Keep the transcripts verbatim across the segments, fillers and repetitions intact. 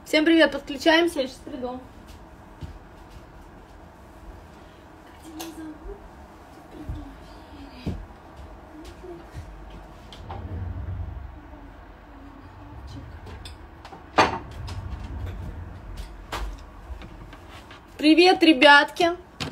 Всем привет, подключаемся, я сейчас приду. Привет, ребятки!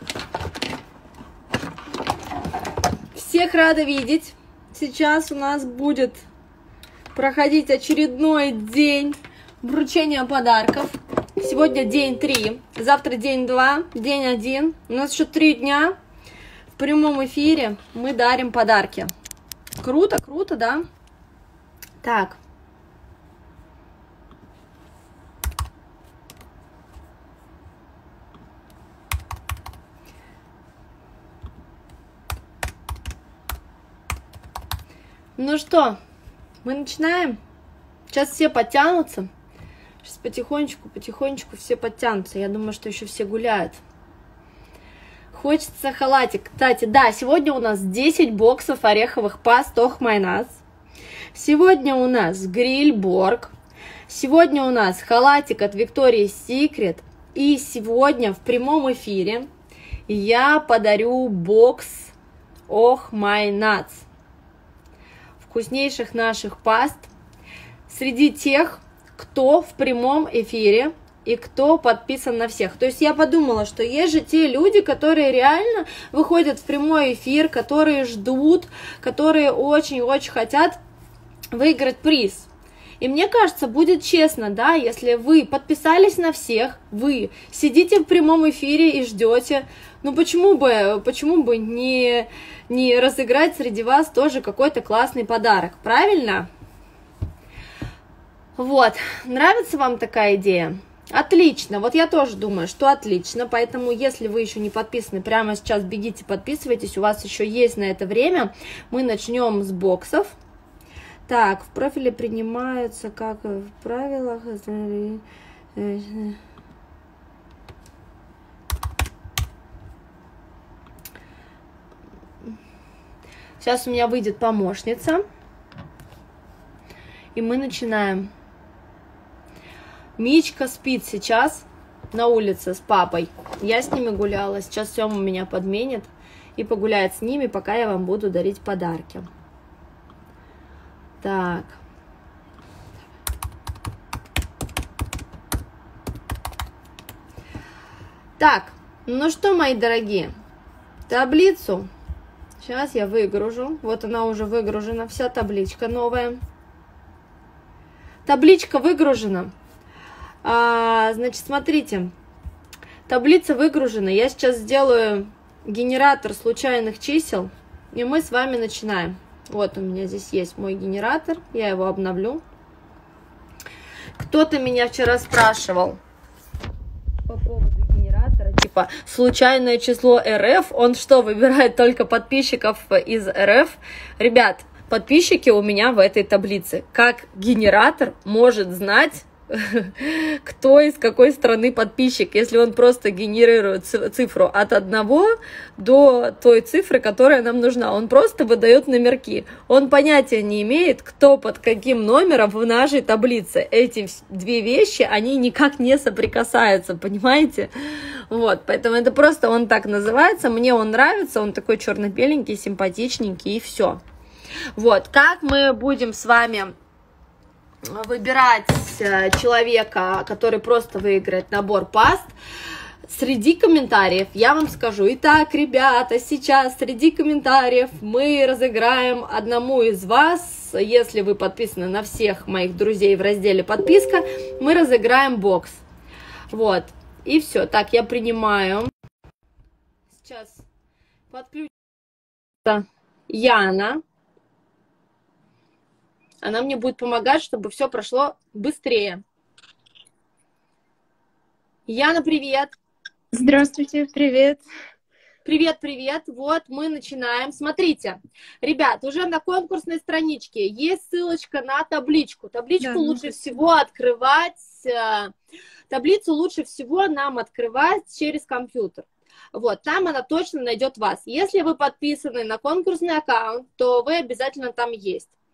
Всех рада видеть. Сейчас у нас будет проходить очередной день вручения подарков. Сегодня день три, завтра день два, день один. У нас еще три дня. В прямом эфире мы дарим подарки. Круто, круто, да? Так. Ну что, мы начинаем. Сейчас все подтянутся. Сейчас потихонечку, потихонечку все подтянутся. Я думаю, что еще все гуляют. Хочется халатик. Кстати, да, сегодня у нас десять боксов ореховых паст Ох Майнас. Сегодня у нас гриль Борг. Сегодня у нас халатик от Victoria's Secret. И сегодня в прямом эфире я подарю бокс Ох Майнас. Вкуснейших наших паст среди тех, кто в прямом эфире и кто подписан на всех. То есть я подумала, что есть же те люди, которые реально выходят в прямой эфир, которые ждут, которые очень-очень хотят выиграть приз. И мне кажется, будет честно, да, если вы подписались на всех, вы сидите в прямом эфире и ждете, ну почему бы, почему бы не, не разыграть среди вас тоже какой-то классный подарок, правильно? Вот, нравится вам такая идея? Отлично, вот я тоже думаю, что отлично, поэтому если вы еще не подписаны, прямо сейчас бегите, подписывайтесь, у вас еще есть на это время. Мы начнем с боксов. Так, в профиле принимаются, как в правилах. Сейчас у меня выйдет помощница. И мы начинаем. Мичка спит сейчас на улице с папой. Я с ними гуляла. Сейчас Сёма меня подменит и погуляет с ними, пока я вам буду дарить подарки. Так. Так, ну что, мои дорогие, таблицу сейчас я выгружу. Вот она уже выгружена, вся табличка новая. Табличка выгружена. А, значит, смотрите, таблица выгружена. Я сейчас сделаю генератор случайных чисел, и мы с вами начинаем. Вот у меня здесь есть мой генератор, я его обновлю. Кто-то меня вчера спрашивал по поводу генератора, типа, случайное число РФ, он что, выбирает только подписчиков из РФ? Ребят, подписчики у меня в этой таблице. Как генератор может знать, кто из какой страны подписчик, если он просто генерирует цифру от одного до той цифры, которая нам нужна. Он просто выдает номерки. Он понятия не имеет, кто под каким номером в нашей таблице. Эти две вещи, они никак не соприкасаются, понимаете? Вот, поэтому это просто он так называется. Мне он нравится, он такой черно-беленький, симпатичненький, и все. Вот, как мы будем с вами выбирать человека, который просто выиграет набор паст, среди комментариев я вам скажу. Итак, ребята, сейчас среди комментариев мы разыграем одному из вас, если вы подписаны на всех моих друзей в разделе подписка, мы разыграем бокс. Вот, и все. Так, я принимаю. Сейчас подключится Яна. Она мне будет помогать, чтобы все прошло быстрее. Яна, привет! Здравствуйте, привет! Привет, привет! Вот мы начинаем. Смотрите, ребят, уже на конкурсной страничке есть ссылочка на табличку. Табличку да, лучше всего открывать, таблицу лучше всего нам открывать через компьютер. Вот, там она точно найдет вас. Если вы подписаны на конкурсный аккаунт, то вы обязательно там есть.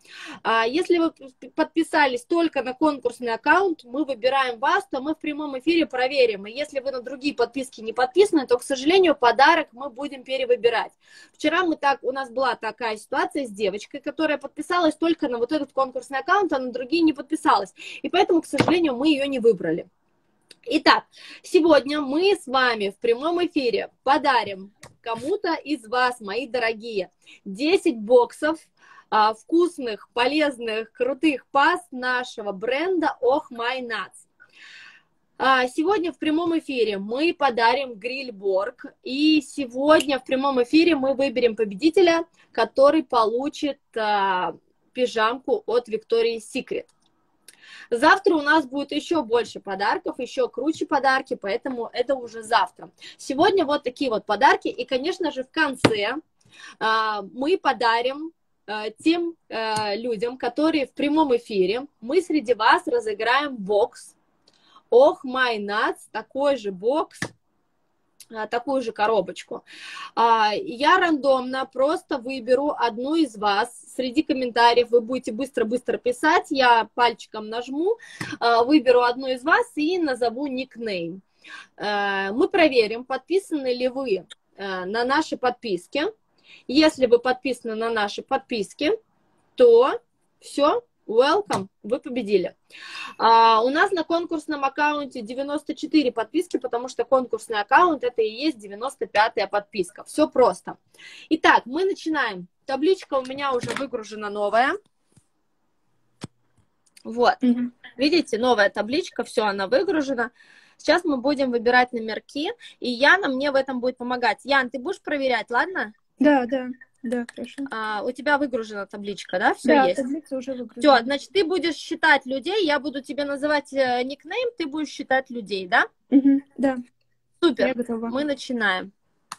А если вы подписались только на конкурсный аккаунт, мы выбираем вас, то мы в прямом эфире проверим. И если вы на другие подписки не подписаны, то, к сожалению, подарок мы будем перевыбирать. Вчера мы так, у нас была такая ситуация с девочкой, которая подписалась только на вот этот конкурсный аккаунт, а на другие не подписалась. И поэтому, к сожалению, мы ее не выбрали. Итак, сегодня мы с вами в прямом эфире подарим кому-то из вас, мои дорогие, десять боксов а, вкусных, полезных, крутых паст нашего бренда Oh My Nuts. А, сегодня в прямом эфире мы подарим гриль-борг, и сегодня в прямом эфире мы выберем победителя, который получит а, пижамку от Victoria's Secret. Завтра у нас будет еще больше подарков, еще круче подарки, поэтому это уже завтра. Сегодня вот такие вот подарки, и, конечно же, в конце а, мы подарим а, тем а, людям, которые в прямом эфире, мы среди вас разыграем бокс Oh My Nuts, такой же бокс, такую же коробочку. Я рандомно просто выберу одну из вас. Среди комментариев вы будете быстро-быстро писать. Я пальчиком нажму, выберу одну из вас и назову никнейм. Мы проверим, подписаны ли вы на наши подписки. Если вы подписаны на наши подписки, то все. Welcome, вы победили. А, у нас на конкурсном аккаунте девяносто четыре подписки, потому что конкурсный аккаунт это и есть девяносто пятая подписка. Все просто. Итак, мы начинаем. Табличка у меня уже выгружена новая. Вот. Mm-hmm. Видите, новая табличка, все, она выгружена. Сейчас мы будем выбирать номерки, и Яна мне в этом будет помогать. Ян, ты будешь проверять, ладно? Да, да. Да, хорошо. А, у тебя выгружена табличка, да? Все да, есть? таблица уже выгружена. Все, значит, ты будешь считать людей, я буду тебе называть э, никнейм, ты будешь считать людей, да? Угу, да. Супер, я готова. Мы начинаем.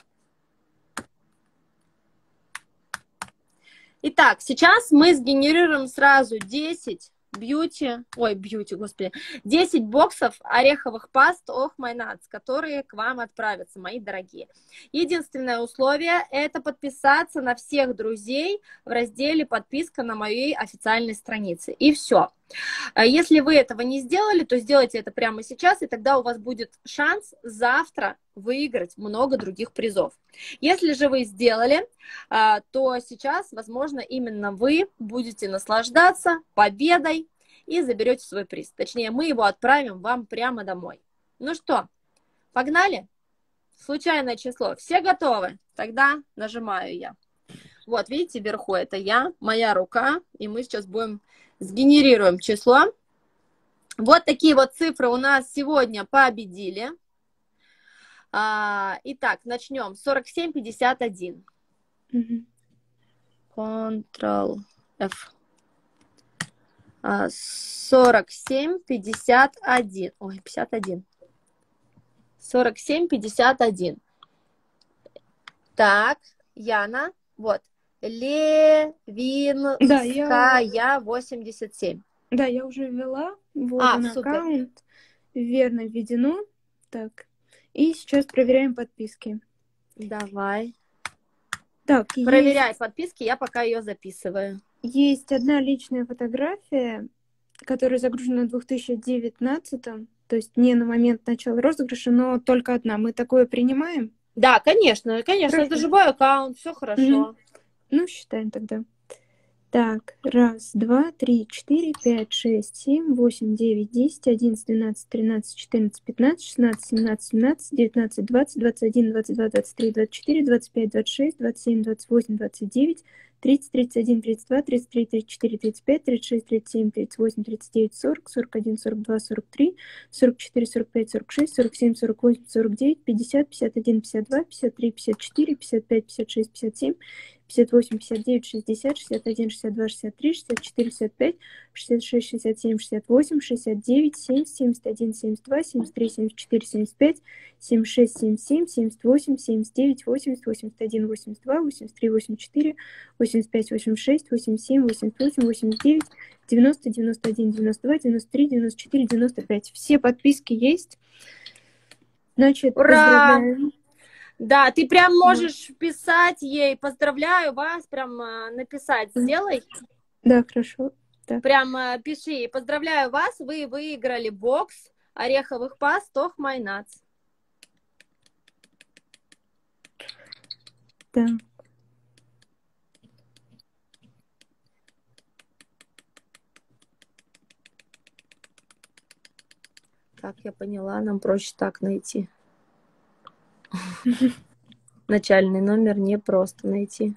Итак, сейчас мы сгенерируем сразу десять бьюти, ой, бьюти, господи, десять боксов ореховых паст Oh My Nuts, которые к вам отправятся, мои дорогие. Единственное условие – это подписаться на всех друзей в разделе «Подписка» на моей официальной странице. И все. Если вы этого не сделали, то сделайте это прямо сейчас, и тогда у вас будет шанс завтра выиграть много других призов. Если же вы сделали, то сейчас, возможно, именно вы будете наслаждаться победой и заберете свой приз. Точнее, мы его отправим вам прямо домой. Ну что, погнали? Случайное число. Все готовы? Тогда нажимаю я. Вот, видите, вверху это я, моя рука, и мы сейчас будем сгенерируем число. Вот такие вот цифры у нас сегодня победили. А, итак, начнем. сорок семь пятьдесят один. Ctrl F. А, сорок семь пятьдесят один. Ой, пятьдесят один. сорок семь пятьдесят один. Так, Яна, вот. Левинская, да, я... восемьдесят семь. Да, я уже ввела. Вот а, он аккаунт. Верно введено. Так. И сейчас проверяем подписки. Давай. Так, проверяй есть... подписки, я пока ее записываю. Есть одна личная фотография, которая загружена в две тысячи девятнадцатом, то есть не на момент начала розыгрыша, но только одна. Мы такое принимаем? Да, конечно, конечно, хорошо. Это живой аккаунт, все хорошо. Mm-hmm. Ну, считаем тогда. Так, раз, два, три, четыре, пять, шесть, семь, восемь, девять, десять, одиннадцать, двенадцать, тринадцать, четырнадцать, пятнадцать, шестнадцать, семнадцать, семнадцать, девятнадцать, двадцать, двадцать один, двадцать два, двадцать три, двадцать четыре, двадцать пять, двадцать шесть, двадцать семь, двадцать восемь, двадцать девять, тридцать, тридцать один, тридцать два, тридцать три, тридцать четыре, тридцать пять, тридцать шесть, тридцать семь, тридцать восемь, тридцать девять, сорок, сорок один, сорок два, сорок три, сорок четыре, сорок пять, сорок шесть, сорок семь, сорок восемь, сорок девять, пятьдесят, пятьдесят один, пятьдесят два, пятьдесят три, пятьдесят четыре, пятьдесят пять, пятьдесят шесть, пятьдесят семь, пятьдесят восемь, пятьдесят девять, шестьдесят, шестьдесят один, шестьдесят два, шестьдесят три, шестьдесят четыре, шестьдесят пять, шестьдесят шесть, шестьдесят семь, шестьдесят восемь, шестьдесят девять, семьдесят, семьдесят один, семьдесят два, семьдесят три, семьдесят четыре, семьдесят пять, семьдесят шесть, семьдесят семь, семьдесят восемь, семьдесят девять, восемьдесят, восемьдесят один, восемьдесят два, восемьдесят три, восемьдесят четыре, восемьдесят пять, восемьдесят шесть, восемьдесят семь, восемьдесят восемь, восемьдесят девять, девяносто, девяносто один, девяносто два, девяносто три, девяносто четыре, девяносто пять. Все подписки есть. Значит, ура! Поздравляем. Да, ты прям можешь да. писать ей, поздравляю вас, прям написать, сделай. Да, хорошо. Так. Прям э, пиши. Поздравляю вас, вы выиграли бокс ореховых паст Тох Майнац. Да. Так, я поняла, нам проще так найти. Начальный номер не просто найти.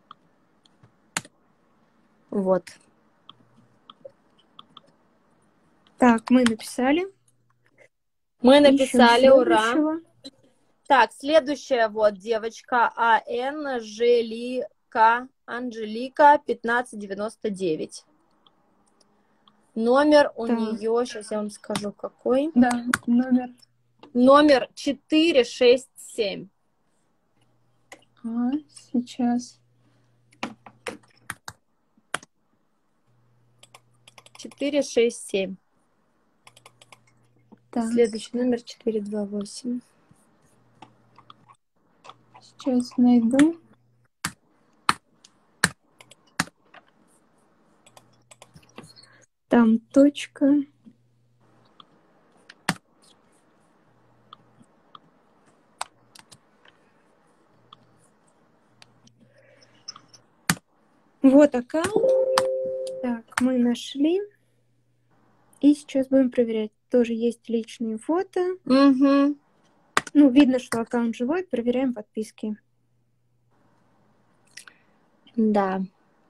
Вот. Так, мы написали. Мы Ищем написали, ура. следующего. Так, следующая вот девочка Анжелика, Анжелика пятнадцать девяносто девять. Номер у Так. нее, сейчас я вам скажу, какой. Да, номер. Номер четыре шесть семь. А, сейчас. четыре шесть семь. Так. Следующий номер четыре два восемь. Сейчас найду. Там точка. Вот аккаунт. Так, мы нашли. И сейчас будем проверять. Тоже есть личные фото. Угу. Ну, видно, что аккаунт живой. Проверяем подписки. Да.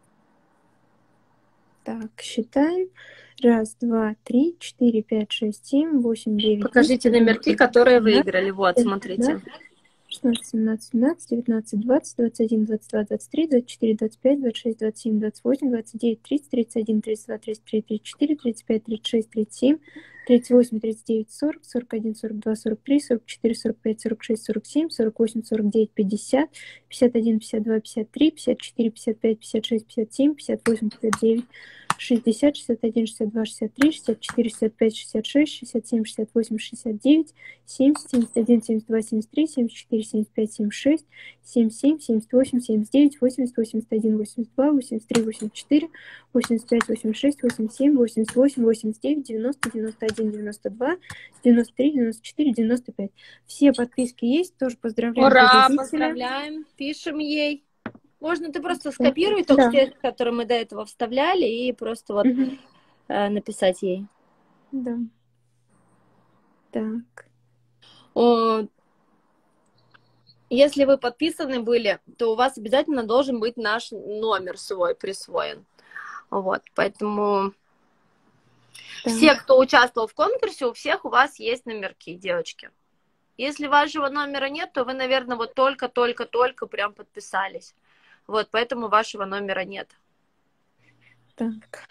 Так, считаем. Раз, два, три, четыре, пять, шесть, семь, восемь, девять. Покажите десять, номерки, которые выиграли. Вот, смотрите. шестнадцать, семнадцать, семнадцать, девятнадцать, двадцать, двадцать один, двадцать два, двадцать три, двадцать четыре, двадцать пять, двадцать шесть, двадцать семь, двадцать восемь, двадцать девять, тридцать, тридцать один, тридцать два, тридцать три, тридцать четыре, тридцать пять, тридцать шесть, тридцать семь, тридцать восемь, тридцать девять, сорок, сорок один, сорок два, сорок три, сорок четыре, сорок пять, сорок шесть, сорок семь, сорок восемь, сорок девять, пятьдесят, пятьдесят один, пятьдесят два, пятьдесят три, пятьдесят четыре, пятьдесят пять, пятьдесят шесть, пятьдесят семь, пятьдесят восемь, пятьдесят девять, шестьдесят, шестьдесят один, шестьдесят два, шестьдесят три, шестьдесят четыре, шестьдесят пять, шестьдесят шесть, шестьдесят семь, шестьдесят восемь, шестьдесят девять, семьдесят, семьдесят один, семьдесят два, семьдесят три, семьдесят четыре, семьдесят пять, семьдесят шесть, семьдесят семь, семьдесят восемь, семьдесят девять, восемьдесят, восемьдесят один, восемьдесят два, восемьдесят три, восемьдесят четыре, восемьдесят пять, восемьдесят шесть, восемьдесят семь, восемьдесят восемь, восемьдесят девять, девяносто, девяносто один, девяносто два, девяносто три, девяносто четыре, девяносто пять. Все подписки есть, тоже поздравляем Ура, победителя. поздравляем, пишем ей. Можно ты просто скопируй тот Да. текст, который мы до этого вставляли, и просто вот Мгм. э, написать ей. Да. Так. О, если вы подписаны были, то у вас обязательно должен быть наш номер свой присвоен. Вот, поэтому Да. все, кто участвовал в конкурсе, у всех у вас есть номерки, девочки. Если вашего номера нет, то вы, наверное, вот только-только-только прям подписались. Вот, поэтому вашего номера нет. Так.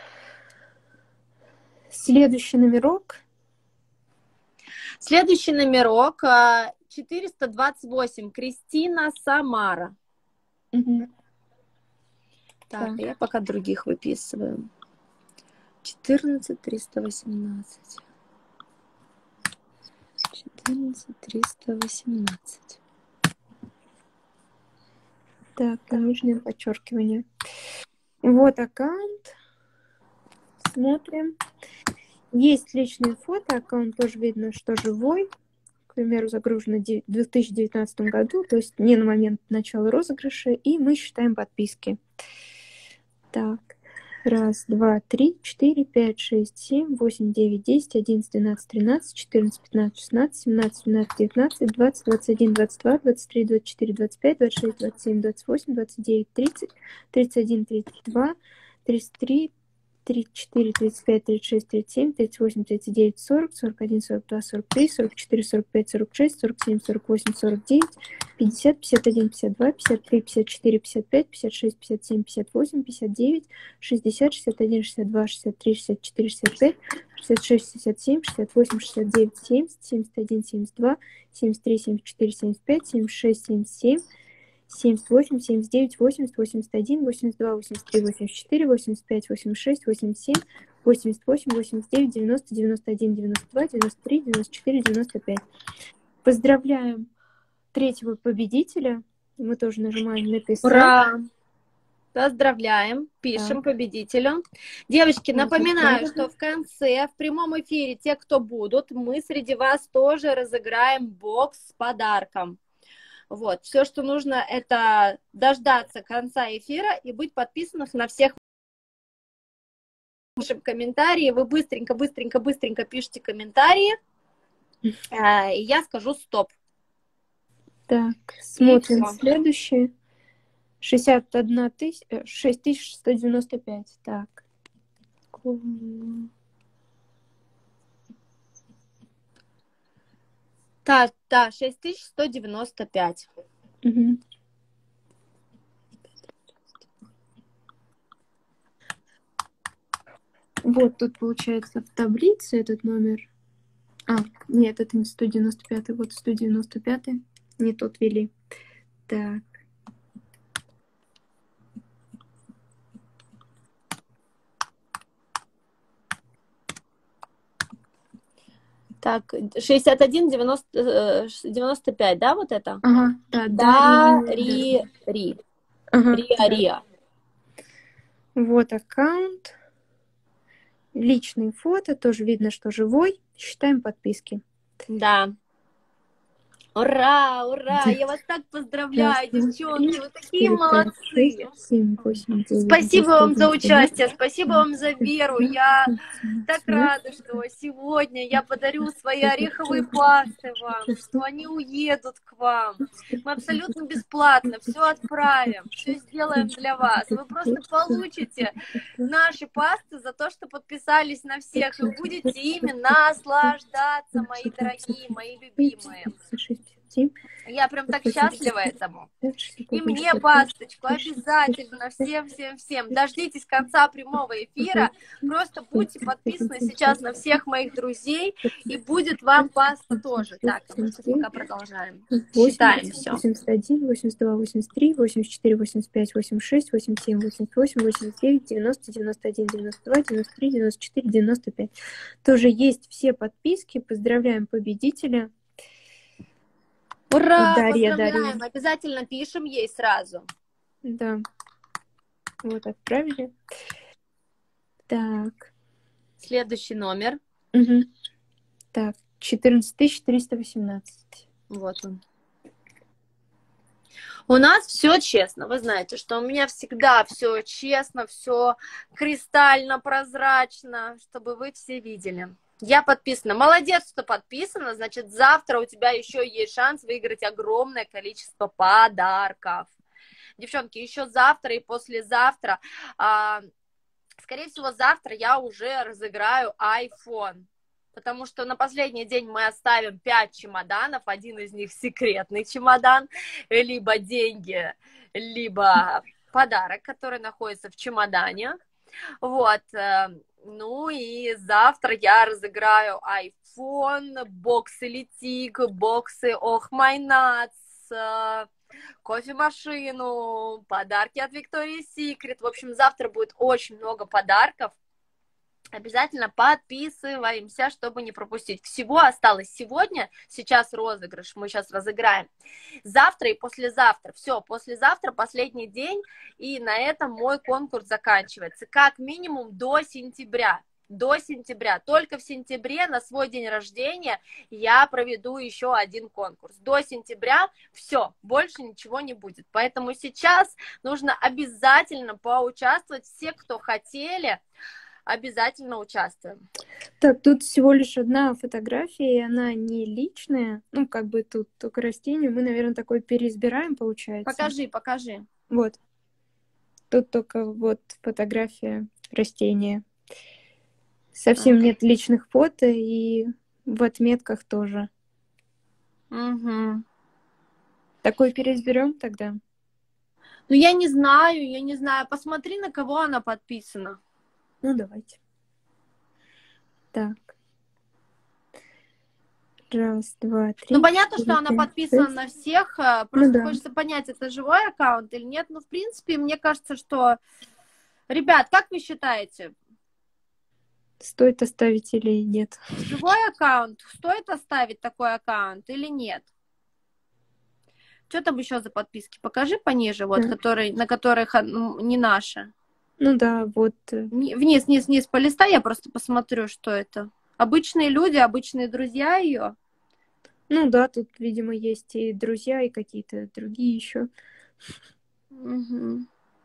Следующий номерок. Следующий номерок а, четыреста двадцать восемь. Кристина Самара. Мгм. Так, Так. я пока других выписываю. четырнадцать триста восемнадцать. четырнадцать триста восемнадцать. Так, нижнее подчеркивание. Вот аккаунт. Смотрим. Есть личные фото. Аккаунт тоже видно, что живой. К примеру, загружено в две тысячи девятнадцатом году, то есть не на момент начала розыгрыша. И мы считаем подписки. Так. Раз, два, три, четыре, пять, шесть, семь, восемь, девять, десять, одиннадцать, двенадцать, тринадцать, четырнадцать, пятнадцать, шестнадцать, семнадцать, семнадцать, девятнадцать, двадцать, двадцать один, двадцать два, двадцать три, двадцать четыре, двадцать пять, двадцать шесть, двадцать семь, двадцать восемь, двадцать девять, тридцать, тридцать один, тридцать два, тридцать три, тридцать четыре, тридцать пять, тридцать шесть, тридцать семь, тридцать восемь, тридцать девять, сорок, сорок один, сорок два, сорок три, сорок четыре, сорок пять, сорок шесть, сорок семь, сорок восемь, сорок девять, пятьдесят, пятьдесят один, пятьдесят два, пятьдесят три, пятьдесят четыре, пятьдесят пять, пятьдесят шесть, пятьдесят семь, пятьдесят восемь, пятьдесят девять, шестьдесят, шестьдесят один, шестьдесят два, шестьдесят три, шестьдесят четыре, шестьдесят пять, шестьдесят шесть, шестьдесят семь, шестьдесят восемь, шестьдесят девять, семьдесят, семьдесят один, семьдесят два, семьдесят три, семьдесят четыре, семьдесят пять, семьдесят шесть, семьдесят семь, семьдесят восемь, семьдесят девять, восемьдесят, восемьдесят один, восемьдесят два, восемьдесят три, восемьдесят четыре, восемьдесят пять, восемьдесят шесть, восемьдесят семь, восемьдесят восемь, восемьдесят девять, девяносто, девяносто один, девяносто два, девяносто три, девяносто четыре, девяносто пять. Поздравляем третьего победителя. Мы тоже нажимаем «Написать». Ура! Поздравляем, пишем Так, победителю. Девочки, вот напоминаю, отправили. что в конце, в прямом эфире, те, кто будут, мы среди вас тоже разыграем бокс с подарком. Вот, все, что нужно, это дождаться конца эфира и быть подписанных на всех наших комментариев. Вы быстренько, быстренько, быстренько пишите комментарии, э, и я скажу стоп. Так, И смотрим всё. следующее. шестьдесят одна тысяча, шесть тысяч сто девяносто пять. Так. Так, да, шесть тысяч сто девяносто пять. Угу. Вот тут получается в таблице этот номер. А, нет, это не сто девяносто пятый, вот сто девяносто пятый. Не тот ввели. Так. Так, шестьдесят один девяносто пять, да, вот это? Ага, да, Да, Дарья. ри, ри. Ага, Риа, да. Риа. Вот аккаунт. Личные фото. Тоже видно, что живой. Считаем подписки. Да. Ура, ура! Я вас так Раз, поздравляю, два, девчонки, три, вы такие четыре, пять, шесть, молодцы! семь, восемь, девять, Спасибо десять, вам за одиннадцать, участие, двенадцать, спасибо вам за тринадцать, веру. Я четырнадцать, так семнадцать, рада, что сегодня я подарю свои ореховые восемнадцать, пасты вам, что они уедут к вам. Мы абсолютно бесплатно все отправим, все сделаем для вас. Вы просто получите наши пасты за то, что подписались на всех, и будете ими наслаждаться, мои дорогие, мои любимые. Я прям так счастлива этому. И мне пасточку обязательно, всем-всем-всем. Дождитесь конца прямого эфира, просто будьте подписаны сейчас на всех моих друзей, и будет вам паста тоже. Так, а мы сейчас пока продолжаем. Считаем все. восемьдесят один, восемьдесят два, восемьдесят три, восемьдесят четыре, восемьдесят пять, восемьдесят шесть, восемьдесят семь, восемьдесят восемь, восемьдесят девять, девяносто, девяносто один, девяносто два, девяносто три, девяносто четыре, девяносто пять. Тоже есть все подписки. Поздравляем победителя. Ура! Дарья, Поздравляем! Дарья. Обязательно пишем ей сразу. Да. Вот, отправили. Так. Следующий номер. Угу. Так, четырнадцать тысяч триста восемнадцать. Вот он. У нас все честно. Вы знаете, что у меня всегда все честно, все кристально прозрачно, чтобы вы все видели. Я подписана. Молодец, что подписана. Значит, завтра у тебя еще есть шанс выиграть огромное количество подарков. Девчонки, еще завтра и послезавтра, а, скорее всего, завтра я уже разыграю iPhone. Потому что на последний день мы оставим пять чемоданов, один из них секретный чемодан, либо деньги, либо подарок, который находится в чемодане. Вот, ну и завтра я разыграю iPhone, боксы Летик, боксы Oh My Nuts, кофемашину, подарки от Victoria's Secret. В общем, завтра будет очень много подарков. Обязательно подписываемся, чтобы не пропустить. Всего осталось сегодня, сейчас розыгрыш, мы сейчас разыграем. Завтра и послезавтра. Все, послезавтра последний день, и на этом мой конкурс заканчивается. Как минимум до сентября. До сентября. Только в сентябре на свой день рождения я проведу еще один конкурс. До сентября все, больше ничего не будет. Поэтому сейчас нужно обязательно поучаствовать. Все, кто хотели, обязательно участвуем. Так, тут всего лишь одна фотография, и она не личная. Ну, как бы тут только растение. Мы, наверное, такое переизбираем, получается. Покажи, покажи. Вот. Тут только вот фотография растения. Совсем Ага. нет личных фото, и в отметках тоже. Угу. Такой переизберем тогда? Ну, я не знаю, я не знаю. Посмотри, на кого она подписана. Ну, давайте. Так. Раз, два, три. Ну, понятно, четыре, что она пять, подписана шесть. на всех. Просто Ну, да. хочется понять, это живой аккаунт или нет. Ну, в принципе, мне кажется, что... Ребят, как вы считаете? Стоит оставить или нет? Живой аккаунт? Стоит оставить такой аккаунт или нет? Что там еще за подписки? Покажи пониже, вот, Да. которые, на которых ну, не наши. Ну да, вот. э, Ни- Вниз, вниз, вниз полистай, я просто посмотрю, что это. Обычные люди, обычные друзья ее. Ну да, тут, видимо, есть и друзья, и какие-то другие еще. Угу.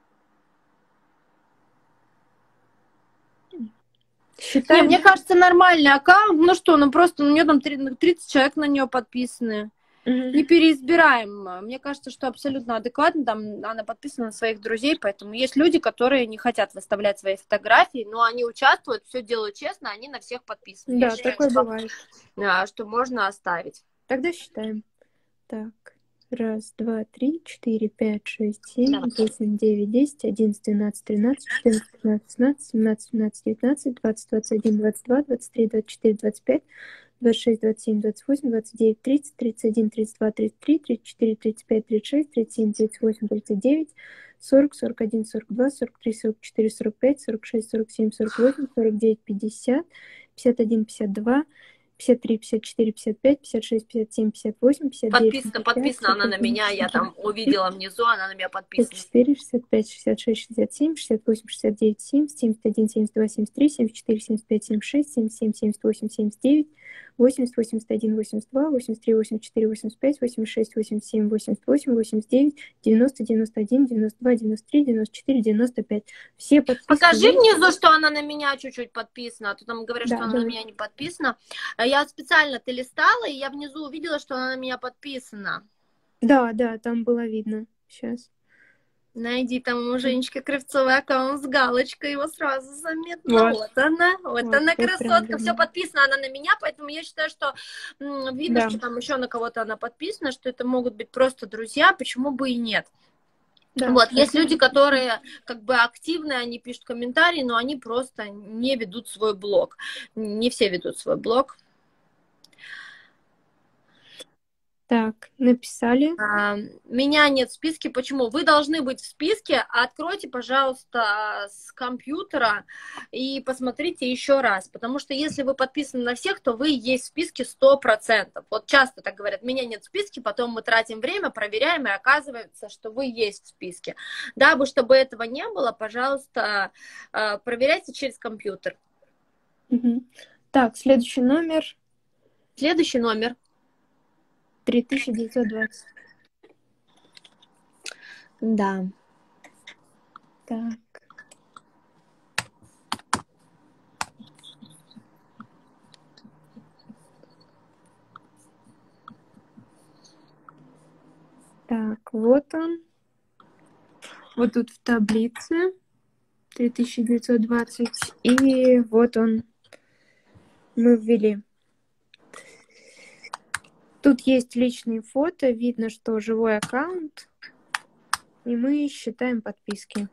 Не, Считаем. мне кажется, нормальный аккаунт. Ну что, ну просто у нее там тридцать человек на нее подписаны. Мгм. Не переизбираем. Мне кажется, что абсолютно адекватно. Там она подписана на своих друзей, поэтому есть люди, которые не хотят выставлять свои фотографии, но они участвуют, все делают честно, они на всех подписаны. Да, Я считаю, такое что, бывает. а, что можно оставить. Тогда считаем. Так. Раз, два, три, четыре, пять, шесть, семь, Давай. восемь, девять, десять, одиннадцать, двенадцать, тринадцать, четырнадцать, пятнадцать, шестнадцать, семнадцать, семнадцать, девятнадцать, двадцать, двадцать один, двадцать два, двадцать три, двадцать четыре, двадцать пять, двадцать шесть, двадцать семь, двадцать восемь, двадцать девять, тридцать, тридцать один, тридцать два, тридцать три, тридцать четыре, тридцать пять, тридцать шесть, тридцать семь, тридцать восемь, тридцать девять, сорок, сорок один, сорок два, сорок три, сорок четыре, сорок пять, сорок шесть, сорок семь, сорок восемь, сорок девять, пятьдесят, пятьдесят один, пятьдесят два, пятьдесят три, пятьдесят четыре, пятьдесят пять, пятьдесят шесть, пятьдесят семь, пятьдесят восемь, пятьдесят девять, Подписана, пятьдесят пять, подписана она на меня, я там увидела внизу, она на меня подписана. шестьдесят четыре, шестьдесят пять, шестьдесят шесть, шестьдесят семь, шестьдесят восемь, шестьдесят девять, семьдесят, семьдесят один, семьдесят два, семьдесят три, семьдесят четыре, семьдесят пять, семьдесят шесть, семьдесят семь, семьдесят восемь, семьдесят девять, восемьдесят, восемьдесят один, восемьдесят два, восемьдесят три, восемьдесят четыре, восемьдесят пять, восемьдесят шесть, восемьдесят семь, восемьдесят восемь, восемьдесят девять, девяносто, девяносто один, девяносто два, девяносто три, девяносто четыре, девяносто пять. Все подписки. Покажи есть. внизу, что она на меня чуть-чуть подписана, а то там говорят, Да, что она давай. на меня не подписана. Я специально ты листала, и я внизу увидела, что она на меня подписана. Да, да, там было видно. Сейчас. Найди там у Женечки Кривцовой аккаунт с галочкой, его сразу заметно. Вот, вот она, вот, Вот, она вот прям красотка. видно. Все подписано она на меня, поэтому я считаю, что м, видно, Да. что там еще на кого-то она подписана, что это могут быть просто друзья, почему бы и нет. Да, Вот, есть это- люди, которые как бы активные, они пишут комментарии, но они просто не ведут свой блог. Не все ведут свой блог. Так, написали. А, Меня нет в списке. Почему? Вы должны быть в списке. Откройте, пожалуйста, с компьютера и посмотрите еще раз. Потому что если вы подписаны на всех, то вы есть в списке сто процентов. Вот часто так говорят, меня нет в списке, потом мы тратим время, проверяем, и оказывается, что вы есть в списке. Дабы, чтобы этого не было, пожалуйста, проверяйте через компьютер. Угу. Так, следующий номер. Следующий номер. три тысячи девятьсот двадцать. Да. Так. Так, вот он. Вот тут в таблице три тысячи девятьсот двадцать. И вот он. Мы ввели. Тут есть личные фото. Видно, что живой аккаунт. И мы считаем подписки.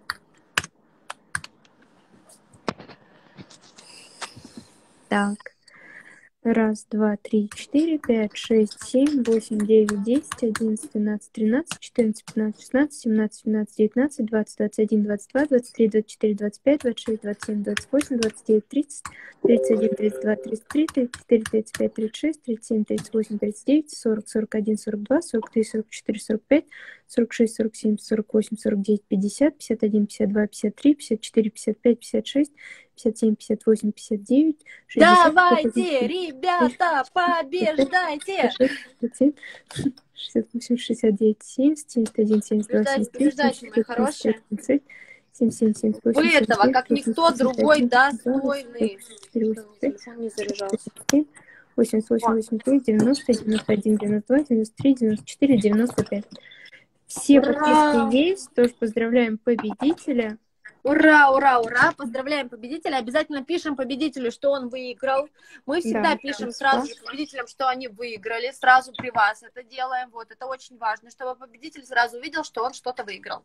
Так. Раз, два, три, четыре, пять, шесть, семь, восемь, девять, десять, одиннадцать, двенадцать, тринадцать, четырнадцать, пятнадцать, шестнадцать, семнадцать, семнадцать, девятнадцать, двадцать, двадцать один, двадцать два, двадцать три, двадцать четыре, двадцать пять, двадцать шесть, двадцать семь, двадцать восемь, двадцать девять, тридцать, тридцать один, тридцать два, тридцать три, тридцать четыре, тридцать пять, тридцать шесть, тридцать семь, тридцать восемь, тридцать девять, сорок, сорок один, сорок два, сорок три, сорок четыре, сорок пять, сорок шесть, сорок семь, сорок восемь, сорок девять, пятьдесят, пятьдесят один, пятьдесят два, пятьдесят три, пятьдесят четыре, пятьдесят пять, пятьдесят шесть, пятьдесят семь, пятьдесят восемь, пятьдесят девять, шестьдесят, Давайте, ребята, побеждайте! шестьдесят восемь, шестьдесят девять, семьдесят, семьдесят один, семьдесят два, семьдесят три, Побеждайте, мои хорошие. семьдесят семь, семьдесят восемь, Вы этого, как никто другой, достойный. Телефон не заряжался. восемьдесят восемь, восемьдесят девять, девяносто, девяносто один, девяносто два, девяносто три, девяносто четыре, девяносто пять. Все Ура! подписки есть, тоже поздравляем победителя. Ура, ура, ура! Поздравляем победителя. Обязательно пишем победителю, что он выиграл. Мы всегда Да, пишем да. сразу же победителям, что они выиграли. Сразу при вас это делаем. Вот, это очень важно, чтобы победитель сразу увидел, что он что-то выиграл.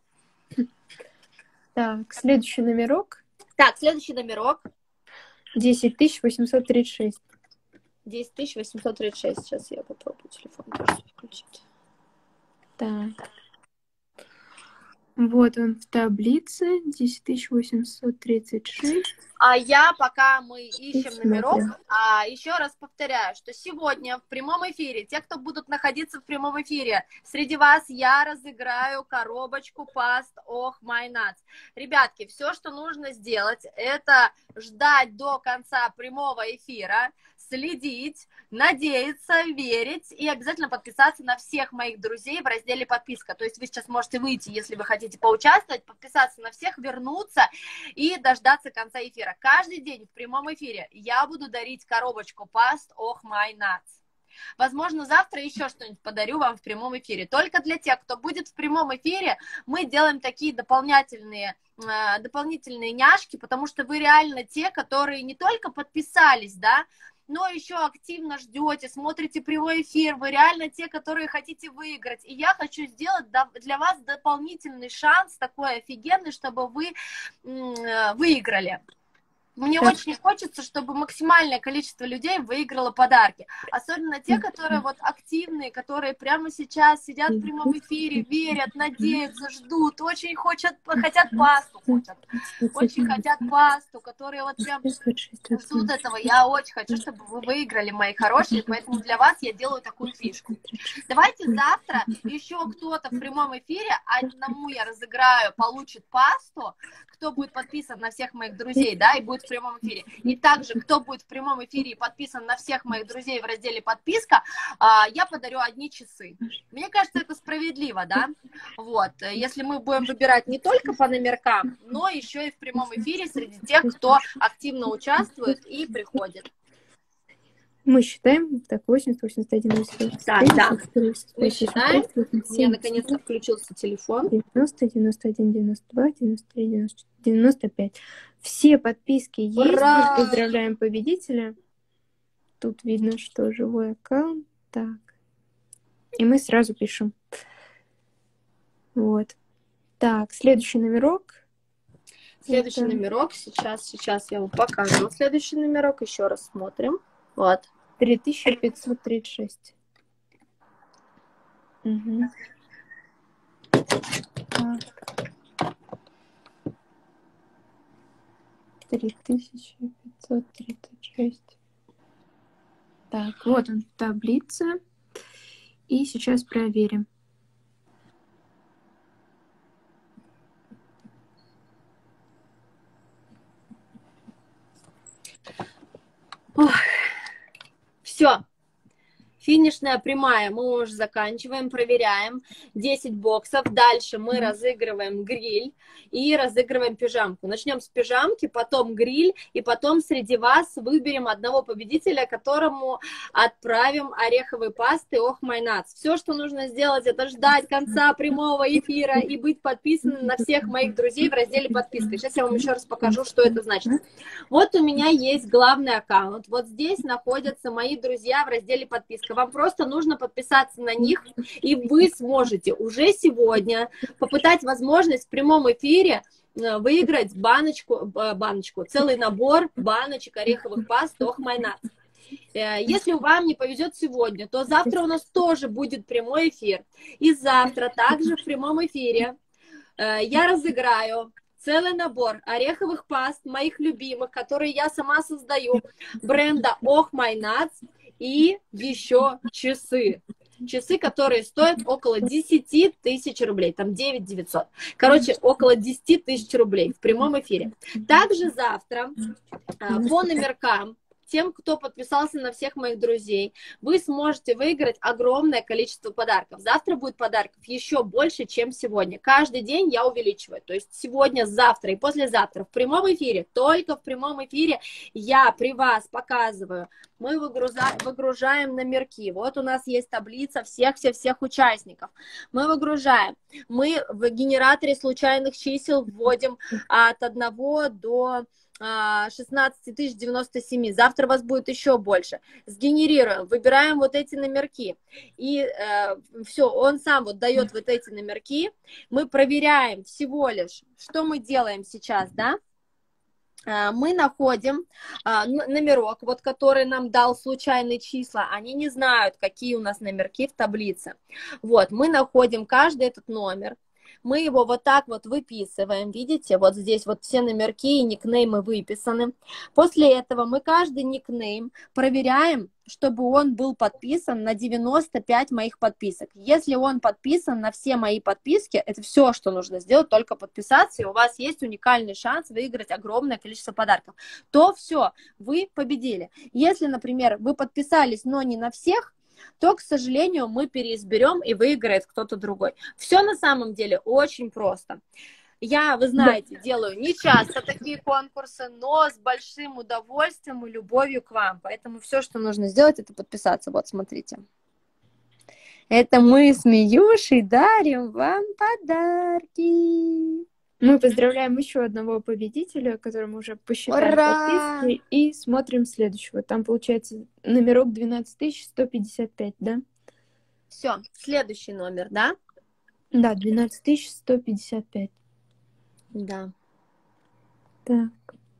Так, следующий номерок. Так, следующий номерок. десять тысяч восемьсот тридцать шесть. десять тысяч восемьсот тридцать шесть. Сейчас я попробую телефон тоже включить. Так. Вот он в таблице, десять тысяч восемьсот тридцать шесть. А я, пока мы ищем смотрим. номерок, а, еще раз повторяю, что сегодня в прямом эфире, те, кто будут находиться в прямом эфире, среди вас я разыграю коробочку Past Oh My Nuts. Ребятки, все, что нужно сделать, это ждать до конца прямого эфира, следить, надеяться, верить и обязательно подписаться на всех моих друзей в разделе подписка. То есть вы сейчас можете выйти, если вы хотите поучаствовать, подписаться на всех, вернуться и дождаться конца эфира. Каждый день в прямом эфире я буду дарить коробочку Past Oh My Nuts. Возможно, завтра еще что-нибудь подарю вам в прямом эфире. Только для тех, кто будет в прямом эфире, мы делаем такие дополнительные, э, дополнительные няшки, потому что вы реально те, которые не только подписались, да, но еще активно ждете, смотрите прямой эфир, вы реально те, которые хотите выиграть. И я хочу сделать для вас дополнительный шанс такой офигенный, чтобы вы выиграли. Мне так. очень хочется, чтобы максимальное количество людей выиграло подарки. Особенно те, которые вот активные, которые прямо сейчас сидят в прямом эфире, верят, надеются, ждут, очень хотят, хотят пасту, хотят, очень хотят пасту, которые вот прям ждут этого. Я очень хочу, чтобы вы выиграли, мои хорошие, поэтому для вас я делаю такую фишку. Давайте завтра еще кто-то в прямом эфире, одному я разыграю, получит пасту, кто будет подписан на всех моих друзей, да, и будет в прямом эфире. И также, кто будет в прямом эфире и подписан на всех моих друзей в разделе подписка, я подарю одни часы. Мне кажется, это справедливо, да? Вот. Если мы будем выбирать не только по номеркам, но еще и в прямом эфире среди тех, кто активно участвует и приходит. Мы считаем, так, восемьдесят, восемьдесят один, восемьдесят да, да. Мы считаем. У меня наконец-то включился телефон. девяносто, девяносто один, девяносто два, девяносто три, девяносто четыре, девяносто пять. Все подписки есть. Ура! Поздравляем победителя. Тут видно, что живой аккаунт. Так. И мы сразу пишем. Вот. Так, следующий номерок. Следующий Это... номерок. Сейчас, сейчас я вам покажу. Следующий номерок. Еще раз смотрим. Вот. три тысячи пятьсот тридцать шесть. Угу. три тысячи пятьсот тридцать шесть. Так, вот он в таблице. И сейчас проверим. Ох. Все. Финишная прямая мы уже заканчиваем, проверяем. десять боксов. Дальше мы разыгрываем гриль и разыгрываем пижамку. Начнем с пижамки, потом гриль, и потом среди вас выберем одного победителя, которому отправим ореховые пасты Oh My Nuts. Все, что нужно сделать, это ждать конца прямого эфира и быть подписанным на всех моих друзей в разделе подписка. Сейчас я вам еще раз покажу, что это значит. Вот у меня есть главный аккаунт. Вот здесь находятся мои друзья в разделе подписка. Вам просто нужно подписаться на них, и вы сможете уже сегодня попытать возможность в прямом эфире выиграть баночку, баночку, целый набор баночек ореховых паст Oh My Nuts. Если вам не повезет сегодня, то завтра у нас тоже будет прямой эфир. И завтра также в прямом эфире я разыграю целый набор ореховых паст, моих любимых, которые я сама создаю, бренда Oh My Nuts, и еще часы. Часы, которые стоят около десять тысяч рублей, там девять девятьсот. Короче, около десять тысяч рублей в прямом эфире. Также завтра по номеркам, тем, кто подписался на всех моих друзей, вы сможете выиграть огромное количество подарков. Завтра будет подарков еще больше, чем сегодня. Каждый день я увеличиваю. То есть сегодня, завтра и послезавтра в прямом эфире, только в прямом эфире я при вас показываю. Мы выгрузаем, выгружаем номерки. Вот у нас есть таблица всех-всех-всех участников. Мы выгружаем. Мы в генераторе случайных чисел вводим от одного до шестнадцать тысяч девяносто семь. Завтра вас будет еще больше. Сгенерируем, выбираем вот эти номерки. И э, все, он сам вот дает вот эти номерки. Мы проверяем всего лишь, что мы делаем сейчас, да? Мы находим а, номерок, вот, который нам дал случайные числа. Они не знают, какие у нас номерки в таблице. Вот, мы находим каждый этот номер. Мы его вот так вот выписываем, видите, вот здесь вот все номерки и никнеймы выписаны. После этого мы каждый никнейм проверяем, чтобы он был подписан на девяносто пять моих подписок. Если он подписан на все мои подписки, это все, что нужно сделать, только подписаться, и у вас есть уникальный шанс выиграть огромное количество подарков. То все, вы победили. Если, например, вы подписались, но не на всех, то, к сожалению, мы переизберем и выиграет кто-то другой. Все на самом деле очень просто. Я, вы знаете, да. делаю не часто такие конкурсы, но с большим удовольствием и любовью к вам. Поэтому все, что нужно сделать, это подписаться. Вот, смотрите. Это мы с Миюшей дарим вам подарки. Мы поздравляем еще одного победителя, которому уже посчитали Ура! подписки, и смотрим следующего. Там получается номерок двенадцать тысяч сто пятьдесят пять, да? Все, следующий номер, да? Да, двенадцать тысяч сто пятьдесят пять. Да. Так.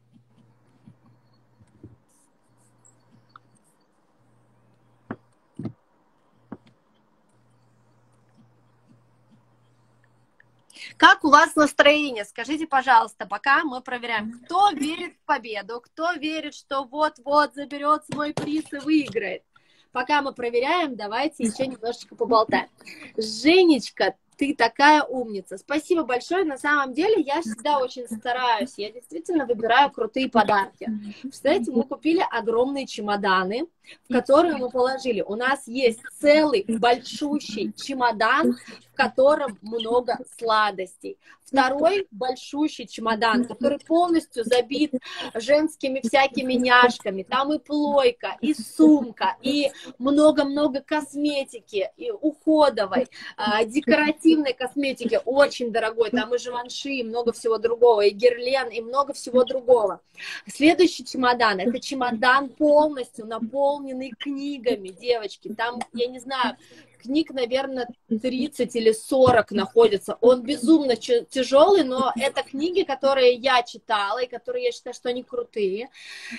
Как у вас настроение? Скажите, пожалуйста, пока мы проверяем, кто верит в победу, кто верит, что вот-вот заберет свой приз и выиграет. Пока мы проверяем, давайте еще немножечко поболтаем. Женечка, ты такая умница. Спасибо большое. На самом деле я всегда очень стараюсь. Я действительно выбираю крутые подарки. Представляете, мы купили огромные чемоданы, в которые мы положили. У нас есть целый большущий чемодан, в котором много сладостей. Второй большущий чемодан, который полностью забит женскими всякими няшками. Там и плойка, и сумка, и много-много косметики, и уходовой, декоративной косметики, очень дорогой. Там и живанши, и много всего другого, и герлен, и много всего другого. Следующий чемодан, это чемодан полностью наполненный книгами, девочки. Там, я не знаю, книг, наверное, тридцать или сорок находится. Он безумно тяжелый, но это книги, которые я читала, и которые я считаю, что они крутые.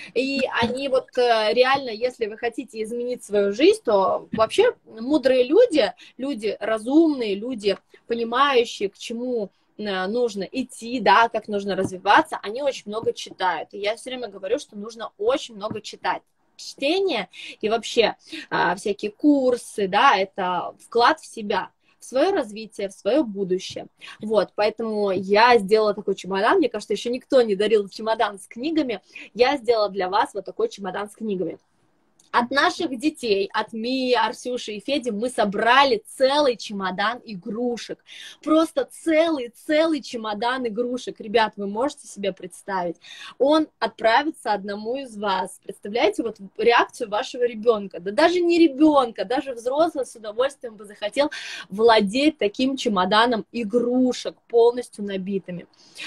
И они вот реально, если вы хотите изменить свою жизнь, то вообще мудрые люди, люди разумные, люди, понимающие, к чему нужно идти, да, как нужно развиваться, они очень много читают. И я все время говорю, что нужно очень много читать. Чтение и вообще а, всякие курсы, да, это вклад в себя, в свое развитие, в свое будущее. Вот, поэтому я сделала такой чемодан, мне кажется, еще никто не дарил чемодан с книгами, я сделала для вас вот такой чемодан с книгами. От наших детей, от Мии, Арсюши и Феди мы собрали целый чемодан игрушек. Просто целый-целый чемодан игрушек. Ребят, вы можете себе представить? Он отправится одному из вас. Представляете вот реакцию вашего ребенка? Да даже не ребенка, даже взрослый с удовольствием бы захотел владеть таким чемоданом игрушек, полностью набитыми.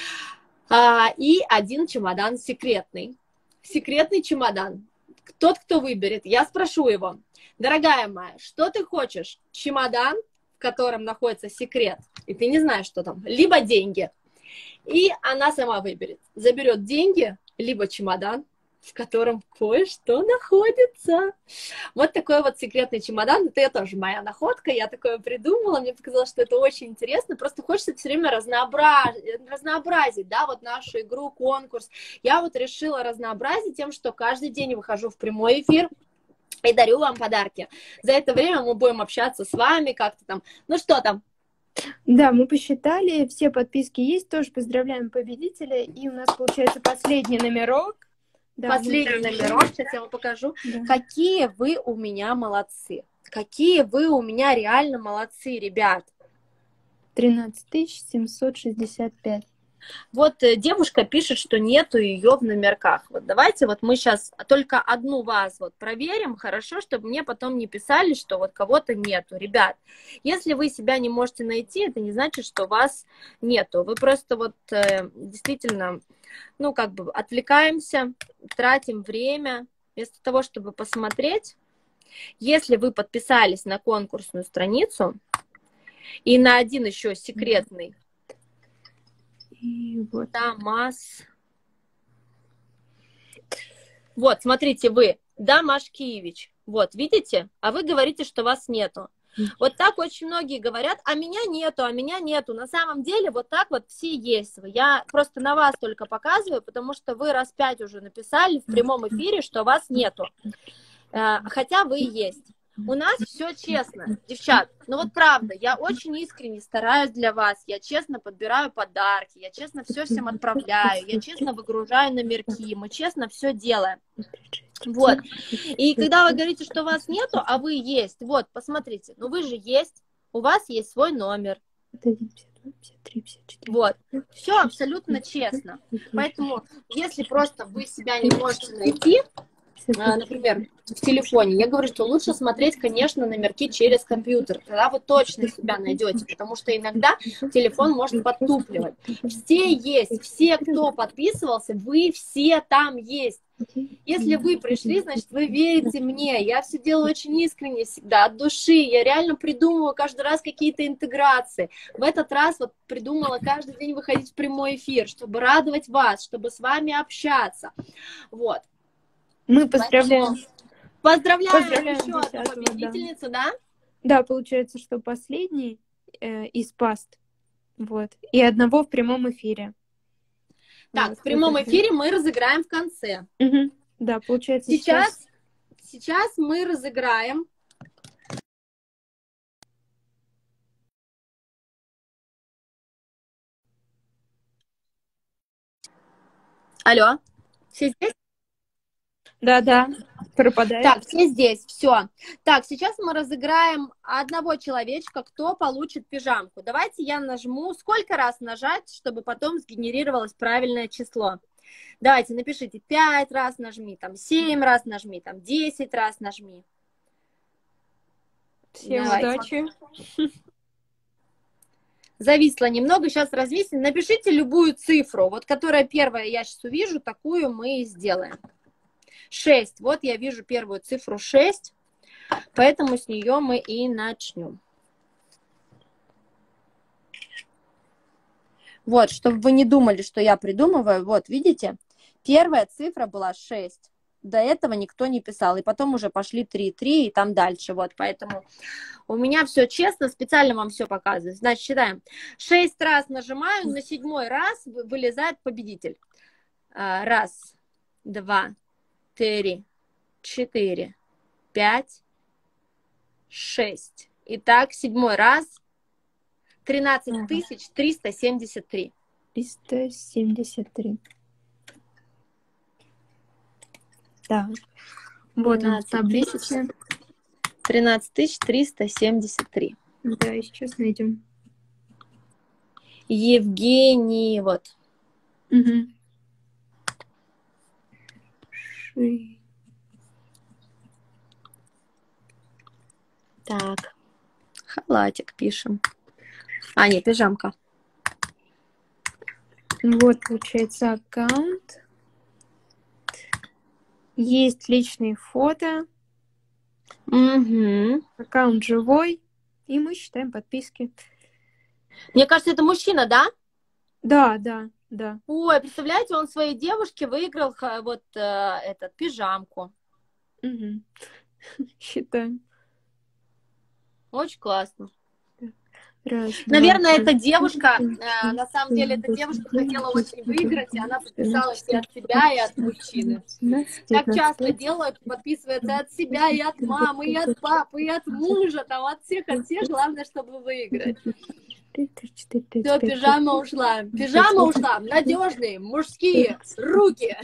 А, и один чемодан секретный. Секретный чемодан. Тот, кто выберет, я спрошу его: дорогая моя, что ты хочешь? Чемодан, в котором находится секрет, и ты не знаешь, что там, либо деньги. И она сама выберет. Заберет деньги, либо чемодан, в котором кое-что находится. Вот такой вот секретный чемодан. Это тоже моя находка, я такое придумала. Мне показалось, что это очень интересно. Просто хочется все время разнообразить, разнообразить, да, вот нашу игру, конкурс. Я вот решила разнообразить тем, что каждый день выхожу в прямой эфир и дарю вам подарки. За это время мы будем общаться с вами как-то там. Ну что там? Да, мы посчитали, все подписки есть, тоже поздравляем победителя. И у нас получается последний номерок. Да, Последний мы... номерок, сейчас я вам покажу. Да. Какие вы у меня молодцы. Какие вы у меня реально молодцы, ребят. тринадцать тысяч семьсот шестьдесят пять. Вот девушка пишет, что нету ее в номерках. Вот давайте вот мы сейчас только одну вас вот проверим, хорошо, чтобы мне потом не писали, что вот кого-то нету. Ребят, если вы себя не можете найти, это не значит, что вас нету. Вы просто вот э, действительно, ну как бы отвлекаемся, тратим время, вместо того, чтобы посмотреть. Если вы подписались на конкурсную страницу и на один еще секретный, и вот. Дамас. Вот, смотрите, вы, Дамашкиевич. Вот, видите? А вы говорите, что вас нету. Вот так очень многие говорят, а меня нету, а меня нету. На самом деле вот так вот все есть. Я просто на вас только показываю, потому что вы раз пять уже написали в прямом эфире, что вас нету. Хотя вы есть. У нас все честно, девчат. Ну вот правда, я очень искренне стараюсь для вас. Я честно подбираю подарки, я честно все всем отправляю, я честно выгружаю номерки, мы честно все делаем. Вот. И когда вы говорите, что вас нету, а вы есть, вот, посмотрите, ну вы же есть, у вас есть свой номер. Вот. Все абсолютно честно. Поэтому, если просто вы себя не можете найти, например, в телефоне, я говорю, что лучше смотреть, конечно, номерки через компьютер, тогда вы точно себя найдете, потому что иногда телефон может подтупливать. Все есть, все, кто подписывался, вы все там есть. Если вы пришли, значит, вы верите мне. Я все делаю очень искренне всегда, от души. Я реально придумываю каждый раз какие-то интеграции. В этот раз вот придумала каждый день выходить в прямой эфир, чтобы радовать вас, чтобы с вами общаться. Вот. Мы поздравляем. Поздравляем, поздравляем еще одну победительницу, да? Да, да, получается, что последний э, из паст. Вот. И одного в прямом эфире. Так, вот, в прямом вот эфире мы разыграем в конце. Угу. Да, получается сейчас, сейчас... Сейчас мы разыграем. Алло, все здесь? Да-да, пропадает. Так, все здесь, все. Так, сейчас мы разыграем одного человечка, кто получит пижамку. Давайте я нажму, сколько раз нажать, чтобы потом сгенерировалось правильное число. Давайте, напишите, пять раз нажми, там, семь раз нажми, там, десять раз нажми. Всем удачи. Зависло немного, сейчас развесим. Напишите любую цифру, вот которая первая я сейчас увижу, такую мы и сделаем. шесть. Вот я вижу первую цифру шесть, поэтому с нее мы и начнем. Вот, чтобы вы не думали, что я придумываю. Вот, видите? Первая цифра была шесть. До этого никто не писал. И потом уже пошли три, три и там дальше. Вот, поэтому у меня все честно, специально вам все показываю. Значит, считаем. шесть раз нажимаю, на седьмой раз вылезает победитель. Раз, два, три, четыре, пять, шесть. Итак, седьмой раз. тринадцать тысяч триста семьдесят три. триста семьдесят три. Да. Вот он, таблица. тринадцать тысяч триста семьдесят три. Да, и сейчас найдем. Евгений, вот. Угу. Ши. Так. Халатик пишем. А, нет, пижамка. Вот, получается, аккаунт. Есть личные фото. Угу. Аккаунт живой. И мы считаем подписки. Мне кажется, это мужчина, да? Да, да, да. Ой, представляете, он своей девушке выиграл вот э, этот пижамку. Угу. Считаем. Очень классно. Раз, Наверное, два, эта девушка, э, на самом деле, эта девушка хотела очень выиграть, и она подписалась и от себя, и от мужчины. Так часто делают, подписывается от себя, и от мамы, и от папы, и от мужа, там, от всех, от всех, главное, чтобы выиграть. Все, пижама ушла. Пижама ушла. Надежные, мужские руки.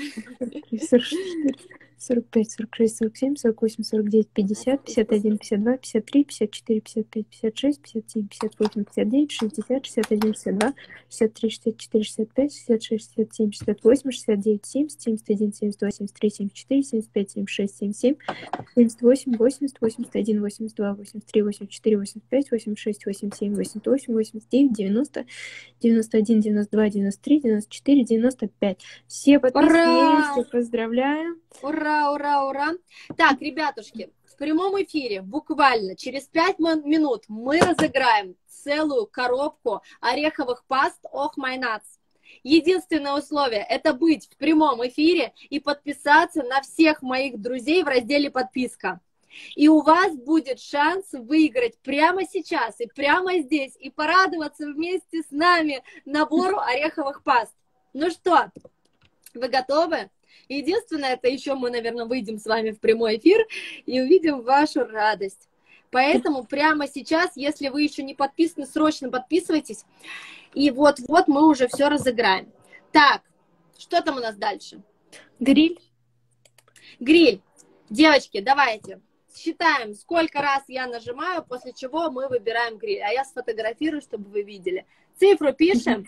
сорок пять, сорок шесть, сорок семь, сорок восемь, сорок девять, пятьдесят, пятьдесят один, пятьдесят два, пятьдесят три, пятьдесят четыре, пятьдесят пять, пятьдесят шесть, пятьдесят семь, пятьдесят восемь, пятьдесят девять, шестьдесят, шестьдесят один, шестьдесят два, шестьдесят три, шестьдесят четыре, шестьдесят пять, шестьдесят шесть, шестьдесят семь, шестьдесят восемь, шестьдесят девять, семьдесят, семьдесят один, семьдесят два, семьдесят три, семьдесят четыре, семьдесят пять, семьдесят шесть, семьдесят семь, семьдесят восемь, восемьдесят, восемьдесят один, восемьдесят два, восемьдесят три, восемьдесят четыре, восемьдесят пять, восемьдесят шесть, восемьдесят семь, восемьдесят восемь, восемьдесят девять, девяносто, девяносто один, девяносто два, девяносто три, девяносто четыре, девяносто пять. Все подписки есть, поздравляю. Ура, ура, ура. Так, ребятушки, в прямом эфире буквально через пять минут мы разыграем целую коробку ореховых паст Ох Май Натс. Единственное условие – это быть в прямом эфире и подписаться на всех моих друзей в разделе «Подписка». И у вас будет шанс выиграть прямо сейчас и прямо здесь, и порадоваться вместе с нами набору ореховых паст. Ну что, вы готовы? Единственное, это еще мы, наверное, выйдем с вами в прямой эфир и увидим вашу радость. Поэтому прямо сейчас, если вы еще не подписаны, срочно подписывайтесь. И вот-вот мы уже все разыграем. Так, что там у нас дальше? Гриль. Гриль. Девочки, давайте считаем, сколько раз я нажимаю, после чего мы выбираем гриль. А я сфотографирую, чтобы вы видели. Цифру пишем.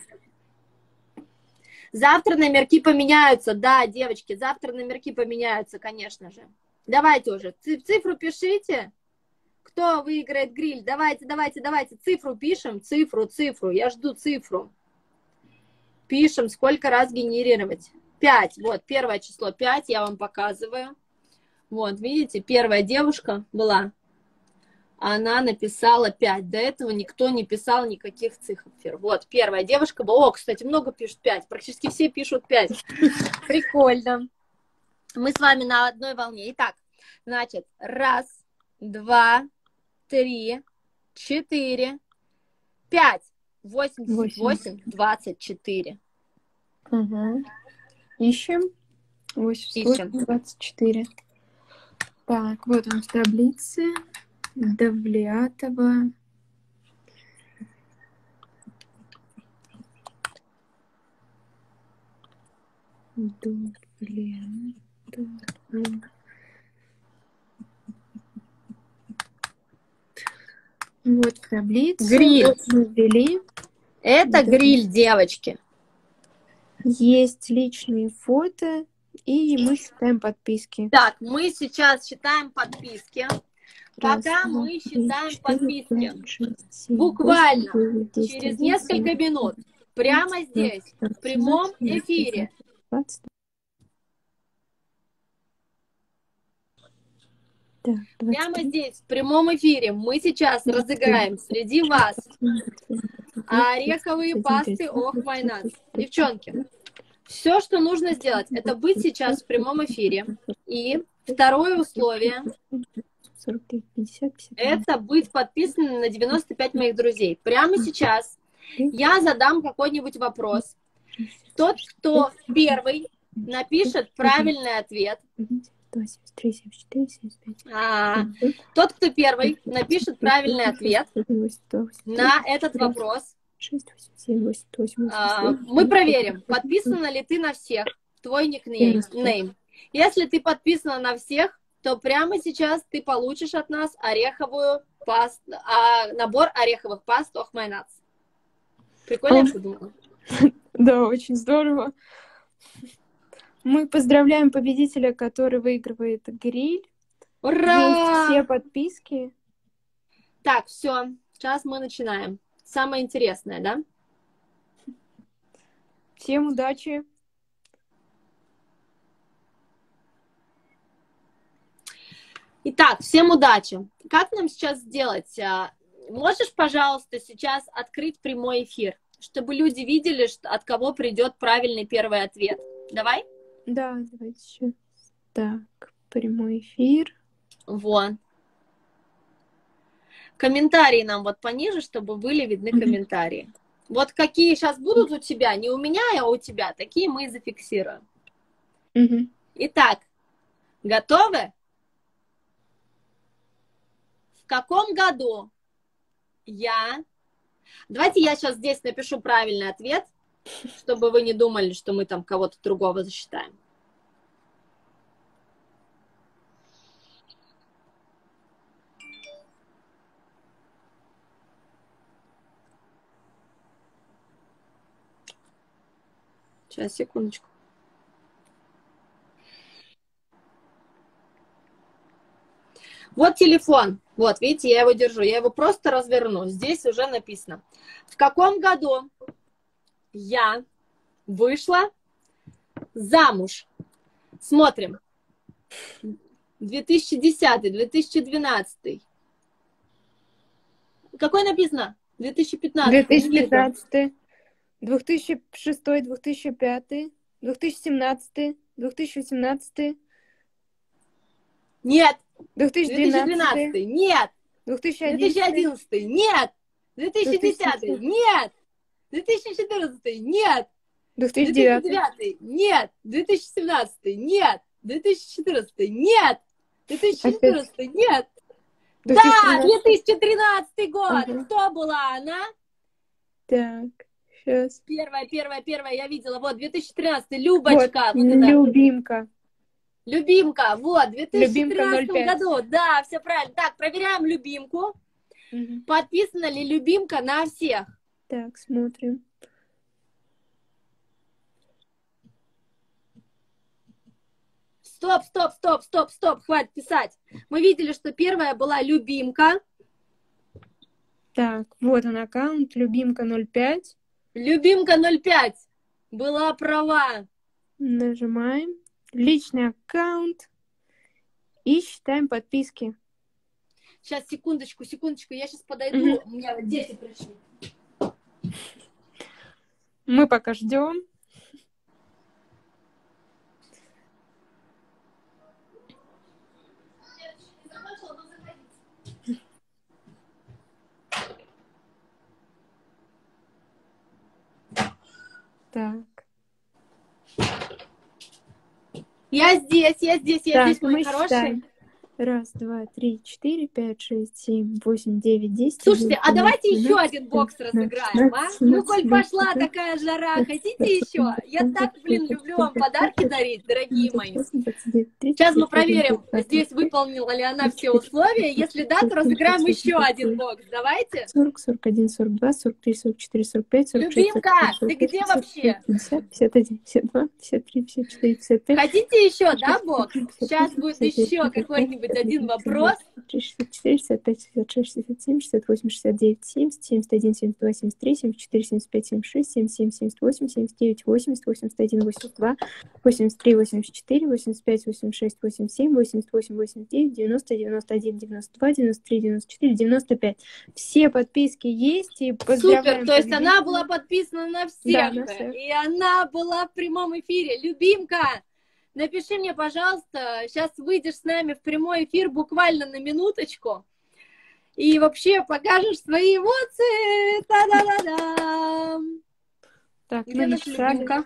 Завтра номерки поменяются. Да, девочки, завтра номерки поменяются, конечно же. Давайте уже. Цифру пишите. Кто выиграет гриль? Давайте, давайте, давайте. Цифру пишем. Цифру, цифру. Я жду цифру. Пишем, сколько раз генерировать. пять. Вот, первое число пять. Я вам показываю. Вот, видите, первая девушка была. Она написала пять. До этого никто не писал никаких цифр. Вот, первая девушка была. О, кстати, много пишут пять. Практически все пишут пять. Прикольно. Мы с вами на одной волне. Итак, значит, раз, два, три, четыре, пять. восемьдесят восемь, двадцать четыре. Угу. Ищем. восемьдесят восемь, двадцать четыре. Так, вот он в таблице. Довлятова. Довлятова. Вот в таблице. Гриль. Вот мы ввели. Это да. Гриль, девочки. Есть личные фото. И мы считаем подписки. Так, мы сейчас считаем подписки. Раз, Пока два, мы три, считаем четыре, подписки. пять, шесть, семь, Буквально восемь, девять, десять, через одиннадцать, несколько двенадцать, минут, прямо здесь, в прямом эфире. двадцать. Так, прямо здесь, в прямом эфире, мы сейчас разыграем среди вас ореховые пасты Ох май нат. Девчонки, все, что нужно сделать, это быть сейчас в прямом эфире. И второе условие – это быть подписанным на девяносто пять моих друзей. Прямо сейчас я задам какой-нибудь вопрос. Тот, кто первый напишет правильный ответ, а, тот, кто первый напишет правильный ответ на этот вопрос, а, мы проверим, подписана ли ты на всех, твой никнейм. Если ты подписана на всех, то прямо сейчас ты получишь от нас ореховую пасту, а, набор ореховых паст Ох май нат. Прикольно, я придумала? Да, очень здорово. Мы поздравляем победителя, который выигрывает гриль. Ура! Есть все подписки. Так, все, сейчас мы начинаем. Самое интересное, да? Всем удачи. Итак, всем удачи. Как нам сейчас сделать? Можешь, пожалуйста, сейчас открыть прямой эфир, чтобы люди видели, от кого придет правильный первый ответ? Давай? Да, давайте сейчас. Так, прямой эфир. Вот. Комментарии нам вот пониже, чтобы были видны комментарии. Вот какие сейчас будут у тебя, не у меня, а у тебя, такие мы и зафиксируем. Угу. Итак, готовы? В каком году я... Давайте я сейчас здесь напишу правильный ответ, чтобы вы не думали, что мы там кого-то другого засчитаем. Сейчас, секундочку. Вот телефон. Вот, видите, я его держу. Я его просто разверну. Здесь уже написано. В каком году я вышла замуж? Смотрим. две тысячи десятый, две тысячи двенадцатый. Какой написано? две тысячи пятнадцатый. две тысячи пятнадцатый. две тысячи шестой, две тысячи пятый, две тысячи семнадцатый, две тысячи восемнадцатый. Нет, две тысячи две тысячи двенадцатый. двенадцатый, нет. две тысячи две тысячи одиннадцатый. одиннадцатый, нет. две тысячи десятый, нет. две тысячи четырнадцатый, нет. две две тысячи тысячи девятый. девятый, нет. две тысячи семнадцатый, нет. две тысячи четырнадцатый, нет. две тысячи четырнадцатый, нет. Да, две тысячи тринадцатый год. Ага. Кто была она? Так, сейчас. Первая, первая, первая, я видела. Вот, две тысячи тринадцатый, Любочка. Вот, Вот это. любимка. Любимка, вот, в две тысячи Любимка тринадцатом ноль пять. году. Да, все правильно. Так, проверяем любимку. Мгм. Подписана ли любимка на всех? Так, смотрим. Стоп, стоп, стоп, стоп, стоп, хватит писать. Мы видели, что первая была любимка. Так, вот он аккаунт, любимка ноль пять. Любимка ноль пять. Была права. Нажимаем. Личный аккаунт. И считаем подписки. Сейчас, секундочку, секундочку, я сейчас подойду. Мгм. У меня вот дети пришли. Мы пока ждем. Так. Я здесь, я здесь, я Так, здесь, мои мы хорошие. считаем. Раз, два, три, четыре, пять, шесть, семь, восемь, девять, десять. Слушайте, а давайте еще двенадцать, один бокс тринадцать, разыграем, а? шестнадцать, Ну, коль семнадцать, пошла восемнадцать, такая жара, девятнадцать, хотите еще? Я так, блин, люблю вам подарки дарить, дорогие мои. Сейчас мы проверим, здесь выполнила ли она все условия. Если да, то разыграем еще один бокс. Давайте. сорок, сорок один, сорок два, сорок три, сорок четыре, сорок пять, сорок шесть, Любимка, ты где вообще? пятьдесят, пятьдесят один, пятьдесят два, пятьдесят три, пятьдесят четыре, пятьдесят пять. Хотите еще, да, бокс? Сейчас будет еще какой-нибудь один вопрос. шестьдесят четыре, шестьдесят пять, шестьдесят шесть, шестьдесят семь, шестьдесят восемь, шестьдесят девять, семьдесят, семьдесят один, семьдесят два, семьдесят три, семьдесят четыре, семьдесят пять, семьдесят шесть, семьдесят семь, семьдесят восемь, семьдесят девять, восемьдесят, восемьдесят один, восемьдесят два, восемьдесят три, восемьдесят четыре, восемьдесят пять, восемьдесят шесть, восемьдесят семь, восемьдесят восемь, восемьдесят девять, девяносто, девяносто один, девяносто два, девяносто три, девяносто четыре, девяносто пять. Все подписки есть, и поздравляем. Супер, то есть она была подписана на всех, Да, на всех. и она была в прямом эфире. Любимка, напиши мне, пожалуйста, сейчас выйдешь с нами в прямой эфир буквально на минуточку, и вообще покажешь свои эмоции. Та-да-да-да. Так, Где мы наша написали. любимка?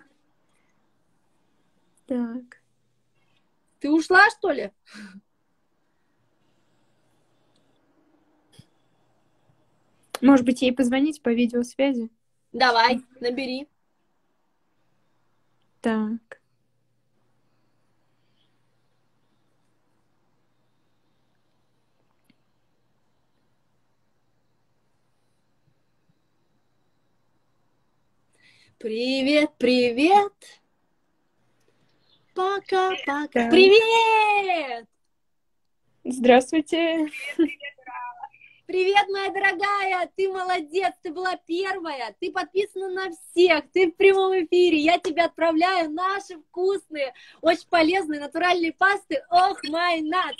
Так. Ты ушла, что ли? Может быть, ей позвонить по видеосвязи? Давай, набери. Так. Привет, привет. Пока-пока. Так. Привет! Здравствуйте. Привет, моя дорогая, ты молодец, ты была первая, ты подписана на всех, ты в прямом эфире, я тебе отправляю наши вкусные, очень полезные натуральные пасты. Ох, my nuts!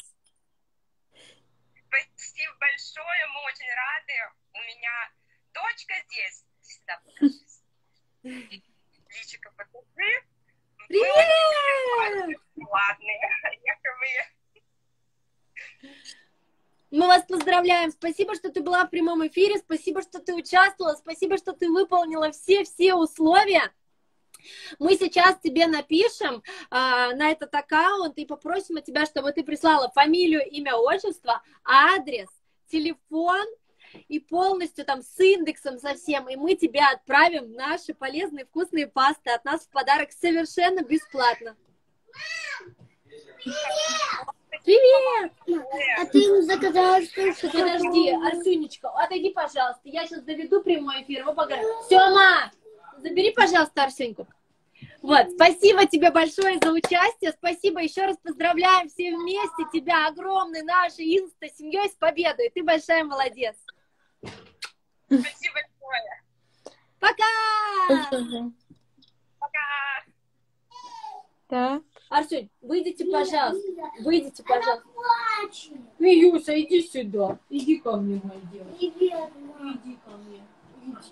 Спасибо большое, мы очень рады. У меня дочка здесь. Сюда покажись. Личико покажи. Привет! Ладные, якобы. Мы вас поздравляем, спасибо, что ты была в прямом эфире, спасибо, что ты участвовала, спасибо, что ты выполнила все-все условия. Мы сейчас тебе напишем а, на этот аккаунт и попросим от тебя, чтобы ты прислала фамилию, имя, отчество, адрес, телефон и полностью там с индексом совсем, и мы тебе отправим наши полезные вкусные пасты от нас в подарок совершенно бесплатно. Привет! А ты ему заказала что-то? Подожди, Арсюнечка, отойди, пожалуйста. Я сейчас доведу прямой эфир. Мы поговорим. Сёма, забери, пожалуйста, Арсеньку. Вот, спасибо тебе большое за участие. Спасибо, еще раз поздравляем все вместе тебя, огромной нашей инста-семьей, с победой. Ты большая молодец. Спасибо большое. Пока! Пока. Так. Арсюнь, выйдите, пожалуйста. Выйдите, пожалуйста. Миюся, иди сюда. Иди ко мне, моя девочка. Иди ко мне. Иди.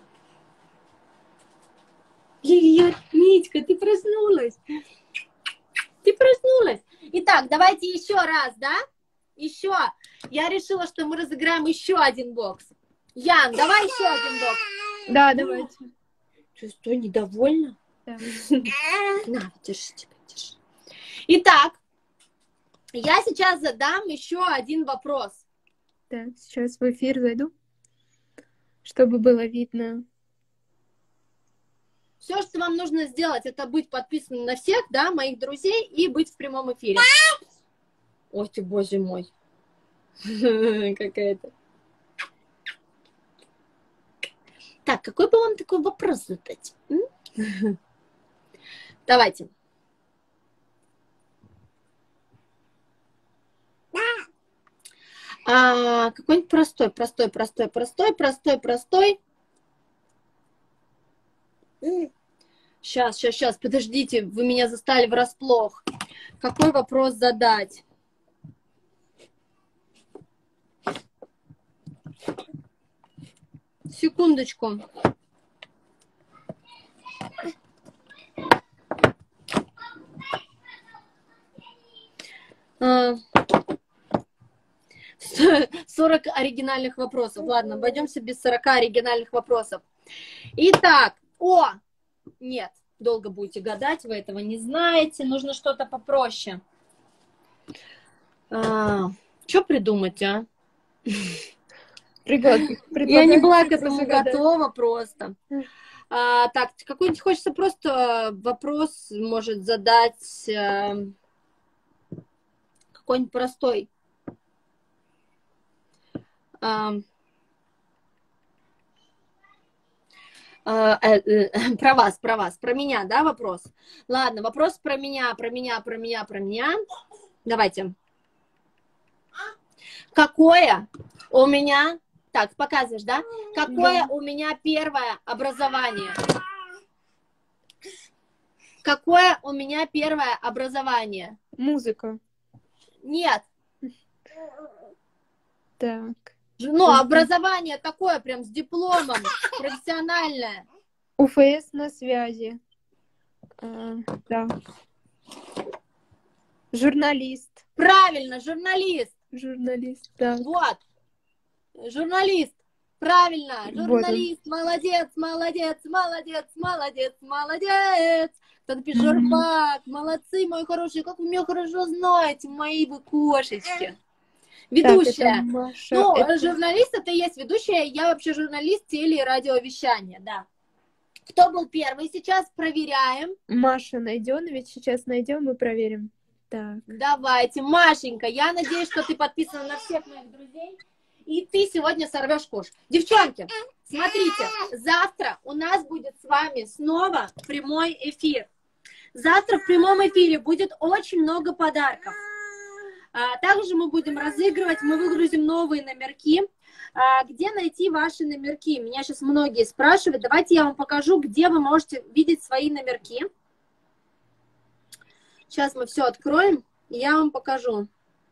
Привет, Митька, ты проснулась? Ты проснулась? Итак, давайте еще раз, да? еще. Я решила, что мы разыграем еще один бокс. Ян, давай еще один бокс. Да, давайте. Чувствую, недовольна? Да. На, держи, тебя, держи. Итак, я сейчас задам еще один вопрос. Так, сейчас в эфир зайду, чтобы было видно. Все, что вам нужно сделать, это быть подписанным на всех, да, моих друзей, и быть в прямом эфире. Ой, ты, боже мой. Какая-то. Так, какой бы вам такой вопрос задать? Давайте. А, какой-нибудь простой, простой, простой, простой, простой, простой. Сейчас, сейчас, сейчас, подождите, вы меня застали врасплох. Какой вопрос задать? Секундочку. сорок оригинальных вопросов. Ладно, обойдемся без сорока оригинальных вопросов. Итак, о, нет, долго будете гадать, вы этого не знаете, нужно что-то попроще. А, что придумать, а? Я не была к этому готова просто. А, так, какой-нибудь хочется просто вопрос, может, задать э, какой-нибудь простой. А, а, э, э, про вас, про вас, про меня, да, вопрос? Ладно, вопрос про меня, про меня, про меня, про меня. Давайте. Какое у меня... Так, показываешь, да? Какое у меня первое образование? Какое у меня первое образование? Музыка. Нет. Так. Ну, образование такое, прям с дипломом, профессиональное. УФС на связи. А, да. Журналист. Правильно, журналист. Журналист, да. Вот. Журналист. Правильно. Журналист. Вот молодец, молодец, молодец, молодец, молодец. Кто-то пишет, Журбак, молодцы, мои хорошие, как вы меня хорошо знаете, мои вы кошечки. Ведущая. Так, Маша, ну, это... журналист это и есть ведущая. Я вообще журналист теле- и радиовещания, да. Кто был первый сейчас? Проверяем. Маша Найденович. Сейчас найдем и проверим. Так. Давайте, Машенька, я надеюсь, что ты подписана на всех моих друзей. И ты сегодня сорвешь кош. Девчонки, смотрите, завтра у нас будет с вами снова прямой эфир. Завтра в прямом эфире будет очень много подарков. А, также мы будем разыгрывать, мы выгрузим новые номерки. А, где найти ваши номерки? Меня сейчас многие спрашивают. Давайте я вам покажу, где вы можете видеть свои номерки. Сейчас мы все откроем, и я вам покажу.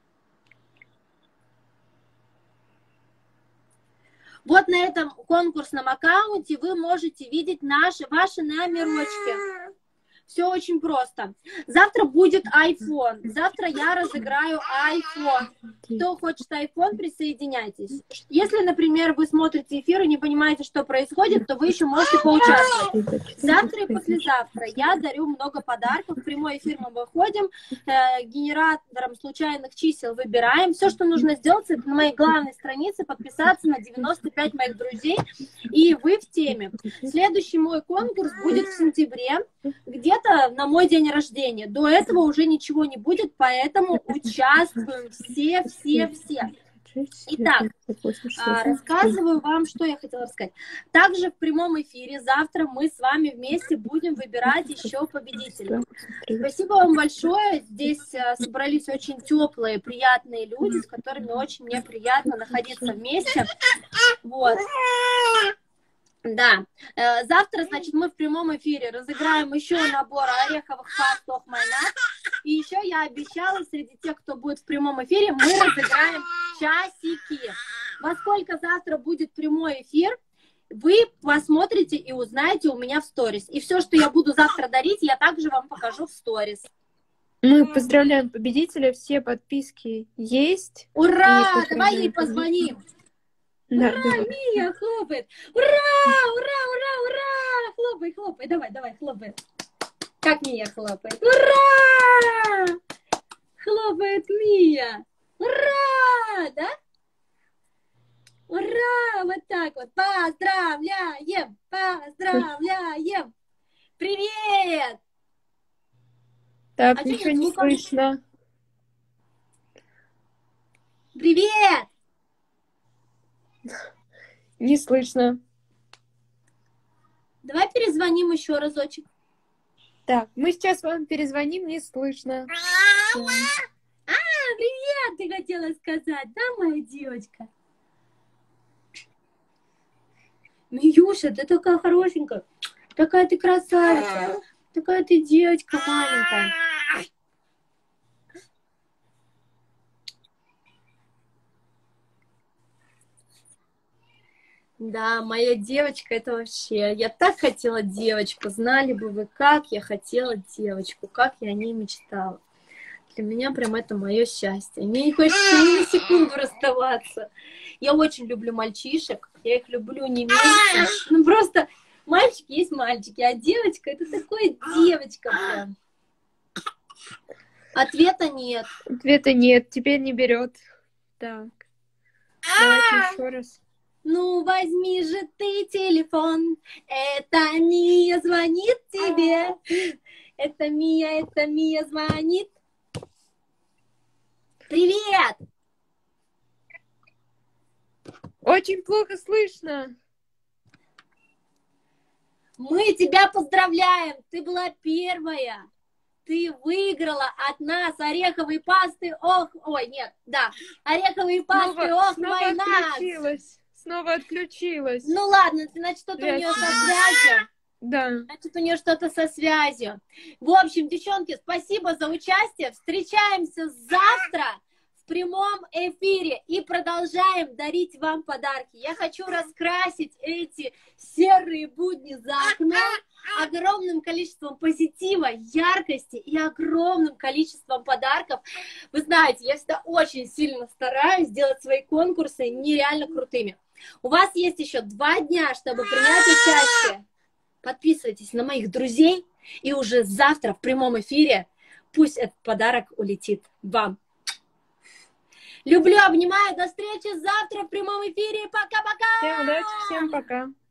Вот на этом конкурсном аккаунте вы можете видеть наши, ваши номерочки. Все очень просто. Завтра будет iPhone. Завтра я разыграю iPhone. Кто хочет iPhone, присоединяйтесь. Если, например, вы смотрите эфир и не понимаете, что происходит, то вы еще можете поучаствовать. Завтра и послезавтра я дарю много подарков. В прямой эфир мы выходим, э, генератором случайных чисел выбираем. Все, что нужно сделать, это на моей главной странице подписаться на девяносто пять моих друзей, и вы в теме. Следующий мой конкурс будет в сентябре, где-то на мой день рождения. До этого уже ничего не будет, поэтому участвуем все, все, все. Итак, рассказываю вам, что я хотела рассказать. Также в прямом эфире завтра мы с вами вместе будем выбирать еще победителей. Спасибо вам большое. Здесь собрались очень теплые, приятные люди, с которыми очень мне приятно находиться вместе. Вот. Да, завтра, значит, мы в прямом эфире разыграем еще набор ореховых паст Тохмайнат. И еще я обещала, среди тех, кто будет в прямом эфире, мы разыграем часики. Во сколько завтра будет прямой эфир, вы посмотрите и узнаете у меня в сторис. И все, что я буду завтра дарить, я также вам покажу в сторис. Мы поздравляем победителя, все подписки есть. Ура! И Давай ей поздравляем позвоним. Да, Ура, давай. Мия хлопает. Ура, ура, ура, ура. Хлопай, хлопай. Давай, давай, хлопай. Как Мия хлопает? Ура! Хлопает Мия. Ура! Да? Ура! Вот так вот. Поздравляем! Поздравляем! Привет! Так, А чё ничего нет не звука? слышно. Привет! Не слышно. Давай перезвоним еще разочек. Так, мы сейчас вам перезвоним, не слышно. А, привет, ты хотела сказать, да, моя девочка? Миюша, ты такая хорошенькая, такая ты красавица, такая ты девочка маленькая. Да, моя девочка, это вообще... Я так хотела девочку, знали бы вы, как я хотела девочку, как я о ней мечтала. Для меня прям это мое счастье. Мне не хочется ни на секунду расставаться. Я очень люблю мальчишек, я их люблю не меньше. Ну просто мальчики есть мальчики, а девочка это такой девочка прям. Ответа нет. Ответа нет, теперь не берет. Так, давайте еще раз. Ну возьми же ты телефон, это Мия звонит тебе. Это Мия, это Мия звонит. Привет! Очень плохо слышно. Мы тебя поздравляем! Ты была первая! Ты выиграла от нас ореховые пасты, ох, ой, нет, да, ореховые пасты, Снова, ох, снова война! отключилась. Снова отключилась. Ну ладно, значит, что-то у нее со связью. Да. Значит, у нее что-то со связью. В общем, девчонки, спасибо за участие. Встречаемся завтра в прямом эфире и продолжаем дарить вам подарки. Я хочу раскрасить эти серые будни за окном огромным количеством позитива, яркости и огромным количеством подарков. Вы знаете, я всегда очень сильно стараюсь сделать свои конкурсы нереально крутыми. У вас есть еще два дня, чтобы принять участие. Подписывайтесь на моих друзей, и уже завтра в прямом эфире пусть этот подарок улетит вам. Люблю, обнимаю, до встречи завтра в прямом эфире. Пока-пока! Всем удачи, всем пока.